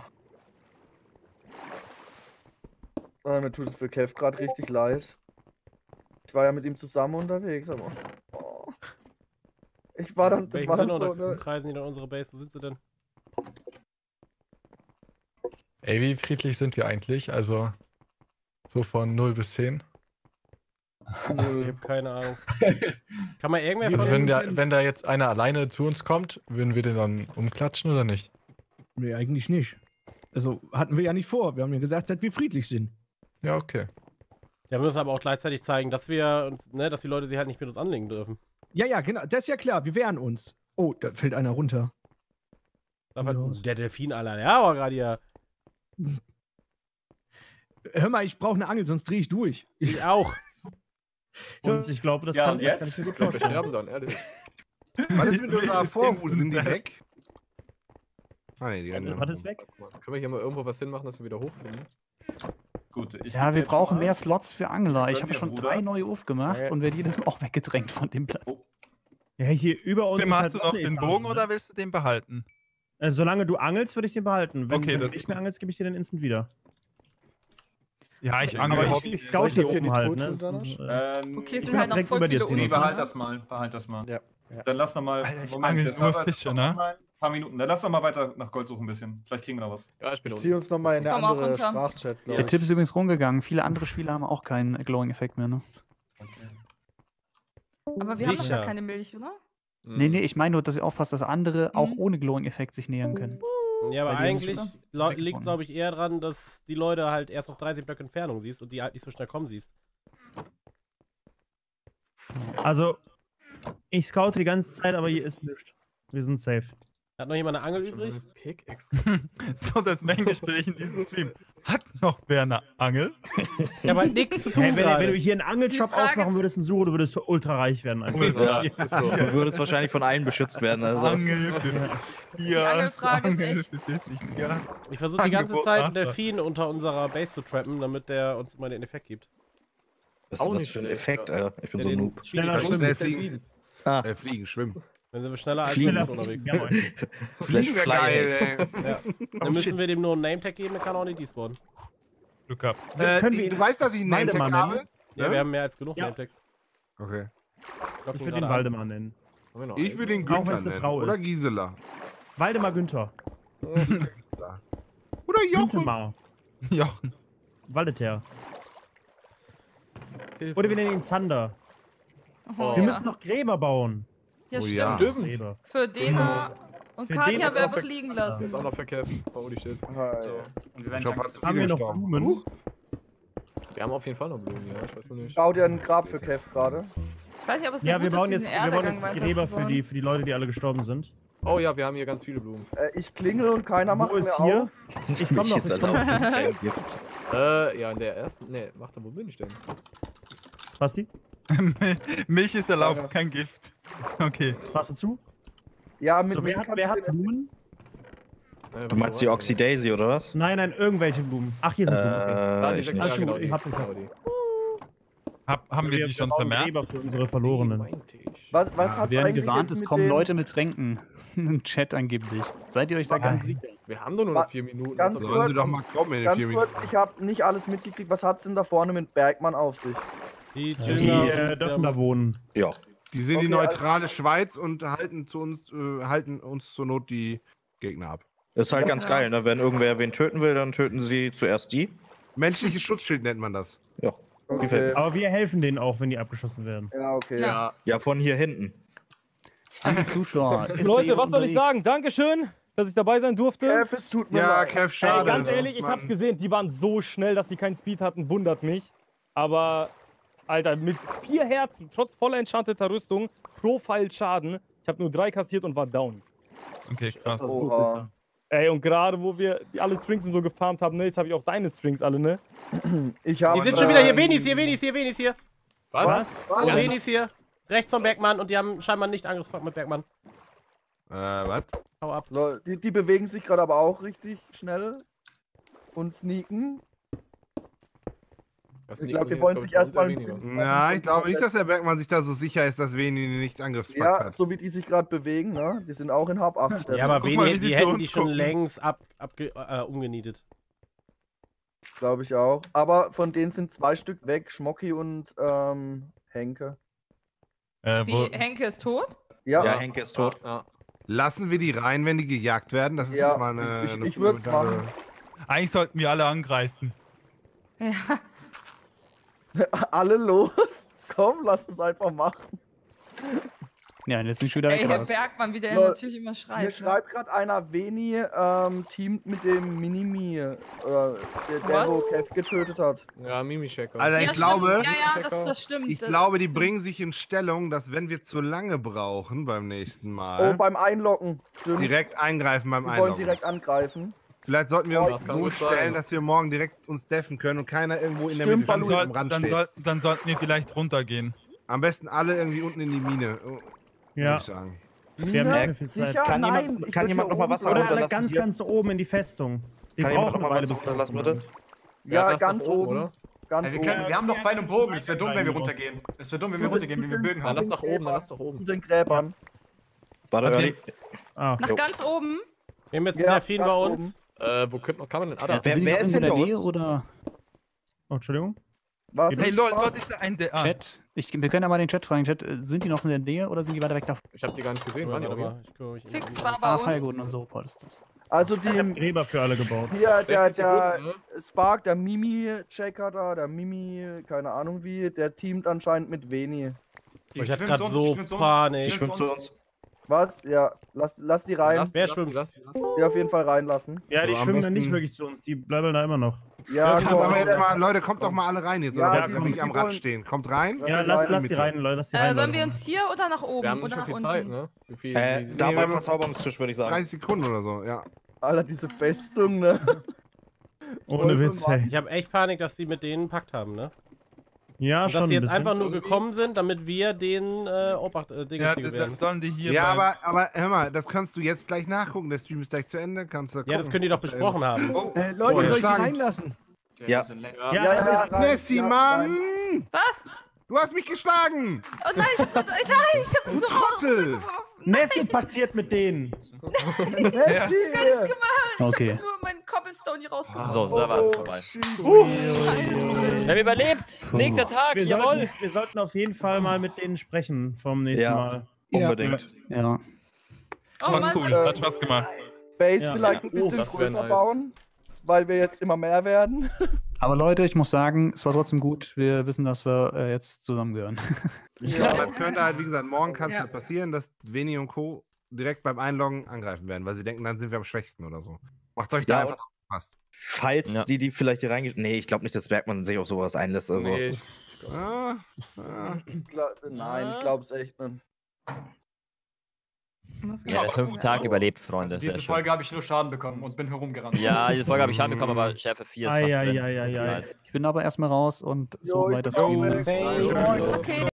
Ah, mir tut es für Kev gerade richtig leid. Ich war ja mit ihm zusammen unterwegs, aber. Oh. Ich war dann. Das Welchen war dann Sinn so, oder ne? kreisen die dann unsere Base? Wo sind sie denn? Ey, wie friedlich sind wir eigentlich? Also, so von null bis zehn. Ich hab keine Ahnung. Kann man irgendwer Also, von wenn, denen- der, wenn da jetzt einer alleine zu uns kommt, würden wir den dann umklatschen oder nicht? Nee, eigentlich nicht. Also hatten wir ja nicht vor. Wir haben ja gesagt, dass wir friedlich sind. Ja, okay. Ja, wir müssen aber auch gleichzeitig zeigen, dass wir uns, ne, dass die Leute sich halt nicht mit uns anlegen dürfen. Ja, ja, genau. Das ist ja klar. Wir wehren uns. Oh, da fällt einer runter. Darf halt, der Delfin, Alter, der war gerade hier. Hör mal, ich brauche eine Angel, sonst drehe ich durch. Ich auch. Und ich glaube, das Ja, kann, und das kann jetzt? ich mir gut Wir vorstellen. sterben dann, ehrlich. Was ist mit unserer Welches Vorhut? Sind die Instant weg? Ah, nee, die rennen Was ist weg? Können wir hier mal irgendwo was hinmachen, dass wir wieder hochfinden? Gut, ich Ja, geb wir jetzt brauchen mal- mehr Slots für Angler. Ich Können habe wir, schon Bruder? drei neue aufgemacht Ja. und werde jedes Mal auch weggedrängt von dem Platz. Ja, hier über uns. Tim, ist hast halt du noch noch eine den Etage, Bogen ne? oder willst du den behalten? Äh, solange du angelst, würde ich den behalten. Wenn, Okay, wenn das- du nicht mehr angelst, gebe ich dir den instant wieder. Ja, ich Aber angel ich, überhaupt ich nicht. scout Soll ich hier das hier oben die halt, Tod ne? tun, Das Danosch? ist, äh, Ähm, Okay, es Ich sind mach halt noch direkt voll über dir, viele Zinus, Nee, ne? behalt das mal, behalt das mal. Ja. ja. Dann lass noch mal, Alter, ich Moment, angel der nur Server ist Fische, noch ne? online. Ein paar Minuten, dann lass noch mal weiter nach Gold suchen ein bisschen. Vielleicht kriegen wir noch was. Ja, ich bin Ich unten. ziehe uns nochmal in Ich eine komm auch andere runter. Sprachchat, glaube Der ich. Tipp ist übrigens rumgegangen. Viele andere Spieler haben auch keinen Glowing-Effekt mehr, ne? Aber wir haben doch Sicher. gar keine Milch, oder? Mhm. Nee, nee, ich meine nur, dass ihr aufpasst, dass andere auch Mhm. ohne Glowing-Effekt sich nähern können. Ja, aber Bei dir eigentlich nicht, lo- oder? liegt es, glaube ich, eher dran, dass die Leute halt erst auf dreißig Blöcke Entfernung siehst und die halt nicht so schnell kommen siehst. Also, ich scoute die ganze Zeit, aber hier ist nichts. Wir sind safe. Hat noch jemand eine Angel übrig? Pickaxe. So, das Main-Gespräch in diesem Stream. Hat noch wer eine Angel? Ich habe halt nichts zu tun Hey, wenn, gerade. wenn du hier einen Angelshop Die Frage- aufmachen würdest, in Suche, du würdest ultra reich werden. Einfach. Ja, Ist so. du würdest wahrscheinlich von allen beschützt werden. Also. Angel für Fias, Angelfrage ist Angel echt- für vierzig Fias. Ich versuche die ganze Angebot Zeit einen nachfragen. Delfin unter unserer Base zu trappen, damit der uns immer den Effekt gibt. Was ist Auch das nicht für ein schlecht, Effekt, ja. Alter? Ich bin Ja, so ein den Noob. Schneller Schwimmen schwimmen. ist Delfin. Ah, Äh, fliegen, schwimmen. Dann sind wir schneller als Schneller wir unterwegs. Ja, moin. Slash wär Fly. geil, ey. Ja. Dann müssen wir dem nur einen Nametag geben, dann kann er auch nicht despawnen. Glück gehabt. Äh, Können wir die, du ihn weißt, dass ich einen Waldemar Nametag habe? nennen? Ja, Ne? wir haben mehr als genug Ja. Nametags. Okay. Ich würde ihn Waldemar nennen. Haben wir noch Ich einen? würde ihn Auch Günther wenn's eine nennen. Frau Oder ist. Gisela. Waldemar Günther. Oder Jochen. Günther. Jochen. Waldeter. Hilfe. Oder wir nennen ihn Zander. Oh, Wir ja. müssen noch Gräber bauen. Ja, Oh stimmt. ja. Stimmt. Gräber. Für Dena und Für Kati den haben jetzt wir auch einfach für- liegen Jetzt lassen. auch noch für Cap. Holy shit. Hi. Und wir werden Ich hab dann halt zu Haben viele wir noch gestorben. Blumen? Wir haben auf jeden Fall noch Blumen, ja. Ich weiß nur nicht. Bau dir ein Grab für Kev gerade. Ich weiß nicht, ob es so Ja, gut wir ist, bauen diesen jetzt, wir bauen Erdegang jetzt Gräber für weiterzubauen. die, für die Leute, die alle gestorben sind. Oh ja, wir haben hier ganz viele Blumen. Äh, ich klingel und keiner Wo macht ist mehr hier? auf. Ich komm Mich noch, ist ich komm erlaubt, noch. kein Gift. Äh, ja, in der ersten. Ne, mach da, wo bin ich denn? Basti, Milch ist erlaubt, kein Gift. Okay. passt du zu? Ja, mit So, wer wem hat, kannst wer du hat den- Blumen? Äh, Du meinst die Oxy Daisy oder was? Nein, nein, irgendwelche Blumen. Ach, hier sind Blumen. Okay. Da, die Äh, ich sechs, nicht. ja, Alles schon genau, gut, die, ich hab nicht. genau die. Hab, haben wir die schon bauen vermerkt? Gräber für unsere Verlorenen. Meinte ich. Was, was hat's Wir werden eigentlich gewarnt, jetzt es mit kommen den- Leute mit Tränken. Im Chat angeblich. Seid ihr euch da ganz sicher? Wir haben doch nur noch vier Minuten. Ganz Jetzt Sollen kurz, sie doch mal kommen in den ganz vier kurz, Minuten. ich habe nicht alles mitgekriegt. Was hat's denn da vorne mit Bergmann auf sich? Die Die chillen da äh, und dürfen der- da wohnen. Ja. Die sind die Okay, also- neutrale Schweiz und halten, zu uns, äh, halten uns zur Not die Gegner ab. Das ist halt Ja. ganz geil, ne? Wenn irgendwer wen töten will, dann töten sie zuerst die. Menschliches Schutzschild nennt man das. Ja. Okay. Gefällt mir. Aber wir helfen denen auch, wenn die abgeschossen werden. Ja, okay. Ja. Ja, von hier hinten. An die Zuschauer. Ist Leute, jemand was soll ich unterwegs? sagen? Dankeschön, dass ich dabei sein durfte. Kev, es tut mir Ja, leid. Kev, Ey, schade. ganz ne? ehrlich, ich Mann. hab's gesehen, die waren so schnell, dass die keinen Speed hatten, wundert mich. Aber, Alter, mit vier Herzen, trotz voller enchanteter Rüstung, Profile Schaden, ich habe nur drei kassiert und war down. Okay, krass. Das ist so Oha. bitter. Ey, und gerade wo wir die alle Strings und so gefarmt haben, ne, jetzt habe ich auch deine Strings alle, ne? Ich habe. Die sind schon wieder hier, Venis hier, Venis hier, Venis hier. Was? Oh, Ja. Venis hier. Rechts vom Bergmann und die haben scheinbar nicht Angriffsfahrt mit Bergmann. Äh, was? Hau ab. So, die, die bewegen sich gerade aber auch richtig schnell und sneaken. Was Ich nicht- glaube, die jetzt wollen glaub sich ich, bei uns erstmal. eher weniger. Na, ich glaube nicht, dass der Bergmann sich da so sicher ist, dass Wen ihn nicht Angriffspakt Ja, hat. so wie die sich gerade bewegen, ne? Die sind auch in Hab acht Stellen. Ja, aber Guck mal, Veni, wie die die zu hätten uns die schon gucken. längst ab, abge, äh, umgenietet. Glaube ich auch. Aber von denen sind zwei Stück weg, Schmocki und ähm, Henke. Äh, Wie, wo, Henke ist tot? Ja, Ja, Henke ist tot. Ja. Lassen wir die rein, wenn die gejagt werden? Das ist Ja, jetzt mal eine. ich- eine ich würd's fundamentale- machen. eigentlich sollten wir alle angreifen. Ja. alle los. Komm, lass es einfach machen. Ja, und jetzt sind schon wieder Ey, weg. Herr oder was? Bergmann, wie der Lol. natürlich immer Mir schreibt. Ne? schreibt gerade einer, Veni ähm, teamt mit dem Minimi. Oder der, der wo What? Kev getötet hat. Ja, Mimi-Checker. Alter, ich Ja, glaube, stimmt. Ja, ja, das, das stimmt. ich das glaube, die stimmt. bringen sich in Stellung, dass wenn wir zu lange brauchen beim nächsten Oh, Mal, beim Einloggen. Stimmt. direkt eingreifen beim Die wollen Einloggen. direkt angreifen. Vielleicht sollten wir Oh, uns das kann so gut sein. stellen, dass wir morgen direkt uns deffen können und keiner irgendwo in der Stimmt, Mitte Dann, Balou, soll, am Rand dann, steht. soll, dann sollten wir vielleicht runtergehen. Am besten alle irgendwie unten in die Mine, oh, Ja. würde ich sagen. Wir haben nicht mehr viel Zeit. Sicher? Kann Nein, jemand- ich kann würd jemand hier noch mal oben Wasser bleiben. Oder alle runterlassen ganz, hier? ganz oben in die Festung. Wir Kann jemand brauchen noch eine mal Weile, Wasser bis wir runterlassen, runterkommen. bitte? Ja, das ganz nach oben, oben. oder? Ganz Ey, wir, oben. können, wir haben noch Pfeil und Bogen. Es wäre dumm, wenn wir Rein, runtergehen. Es wäre dumm, wenn wir Zu den- runtergehen, zu wenn wir den- Bögen Ja, haben. lass nach oben, dann Gräbern. lass nach oben. Zu den Gräbern. Warte, Okay. Early. Ah, Nach Jo. ganz oben? Wir haben jetzt Ja, einen Delfin ganz bei oben. uns. Äh, wo könnte man, kann man denn? Ah, da. Ja, Wer- sind die wer noch ist irgendwo in der hinter Nähe uns? oder oh, Entschuldigung. Was Hey, ist Leute, das? Gott, ist da ein... De ah. Chat? Ich, wir können ja mal den Chat fragen. Chat, äh, sind die noch in der Nähe oder sind die weiter weg davon? Ich hab die gar nicht gesehen. Waren die Warte noch mal, hier? ich guck, ich Fix ich- war bei Ah, uns. Feierguten und so, Paul ist das. Also Ich hab die, Gräber für alle gebaut. hier, der, sechzig der Sekunden, ne? Spark, der Mimi-Checker da, der Mimi, keine Ahnung wie, der teamt anscheinend mit Veni. Ich hab schwimmen grad zu uns, so die schwimmen zu uns. Panik. Die Ich schwimme schwimmen zu uns. Was? Ja, lass, lass die rein. Lass, Wer lass, schwimmt? Lass, lass. Die auf jeden Fall reinlassen. Ja, die So, am schwimmen dann nicht besten- wirklich zu uns. Die bleiben da immer noch. Ja, Kommt komm, aber jetzt der- mal, Leute, kommt doch mal alle rein jetzt, Ja, oder die- bleibt ihr nicht die am Rad wollen- stehen. Kommt rein. Ja, Ja, rein lass, in lass die die Mitte. rein, Leute. Lass die Äh, rein. sollen wir Leute. uns hier oder nach oben? Wir haben oder nicht mehr nach viel unten? Zeit, ne? Wie viel, Äh, wie- da Nee, beim wir- Verzauberungstisch, würde ich sagen. dreißig Sekunden oder so, ja. Alter, diese Festung, ne? Ohne Witz, hey. Ich habe echt Panik, dass die mit denen einen Pakt haben, ne? Ja, Und schon. dass die ein jetzt bisschen. einfach nur gekommen sind, damit wir den äh, Obacht äh, Dinge Ja, hier da- werden. sollen die hier Ja, bleiben. aber, aber hör mal, das kannst du jetzt gleich nachgucken. Der Stream ist gleich zu Ende. Kannst du Ja, das gucken. können die doch besprochen haben. Oh, Äh, Leute, Oh, soll ich die schlagen. reinlassen? Ja. die sind lecker. Ja, Ja, das ja, ist- rein, Messi, ja, Mann! rein. Was? Du hast mich geschlagen! Oh nein, ich hab, nein, ich hab Du so Trottel! geworfen. Nessie paktiert mit denen. Nessie! Okay. Ich hab nur meinen Cobblestone hier rausgeholt. So, Server ist vorbei. Uh. Wir haben überlebt. Nächster Tag, wir jawohl. Sollten, wir sollten auf jeden Fall mal mit denen sprechen vom nächsten Ja, Mal. unbedingt. Ja. Oh, War Mann, cool, äh, hat Spaß gemacht. Base Ja. vielleicht ein Ja. Oh, bisschen das wär größer nice. bauen, weil wir jetzt immer mehr werden. Aber Leute, ich muss sagen, es war trotzdem gut. Wir wissen, dass wir äh, jetzt zusammengehören. Ja, aber es könnte halt, wie gesagt, morgen kann es Ja. halt passieren, dass Veni und Co. direkt beim Einloggen angreifen werden, weil sie denken, dann sind wir am schwächsten oder so. Macht euch da Ja, einfach drauf gefasst. Falls Ja. die, die vielleicht hier reingeht. Nee, ich glaube nicht, dass Bergmann sich auf sowas einlässt. Also. Nee, ich- Ah, ah. Ich glaub, nein, ich glaube es echt nicht. Ja, der fünfte Tag überlebt, Freunde. Also Sehr diese schön. Folge habe ich nur Schaden bekommen und bin herumgerannt. Ja, diese Folge habe ich Schaden bekommen, aber Schärfe vier ist fast Ei, ei, drin. ei, ei, ei. Nice. Ich bin aber erstmal raus und so Jo, ich weiter bin auch streamen. weg. Okay.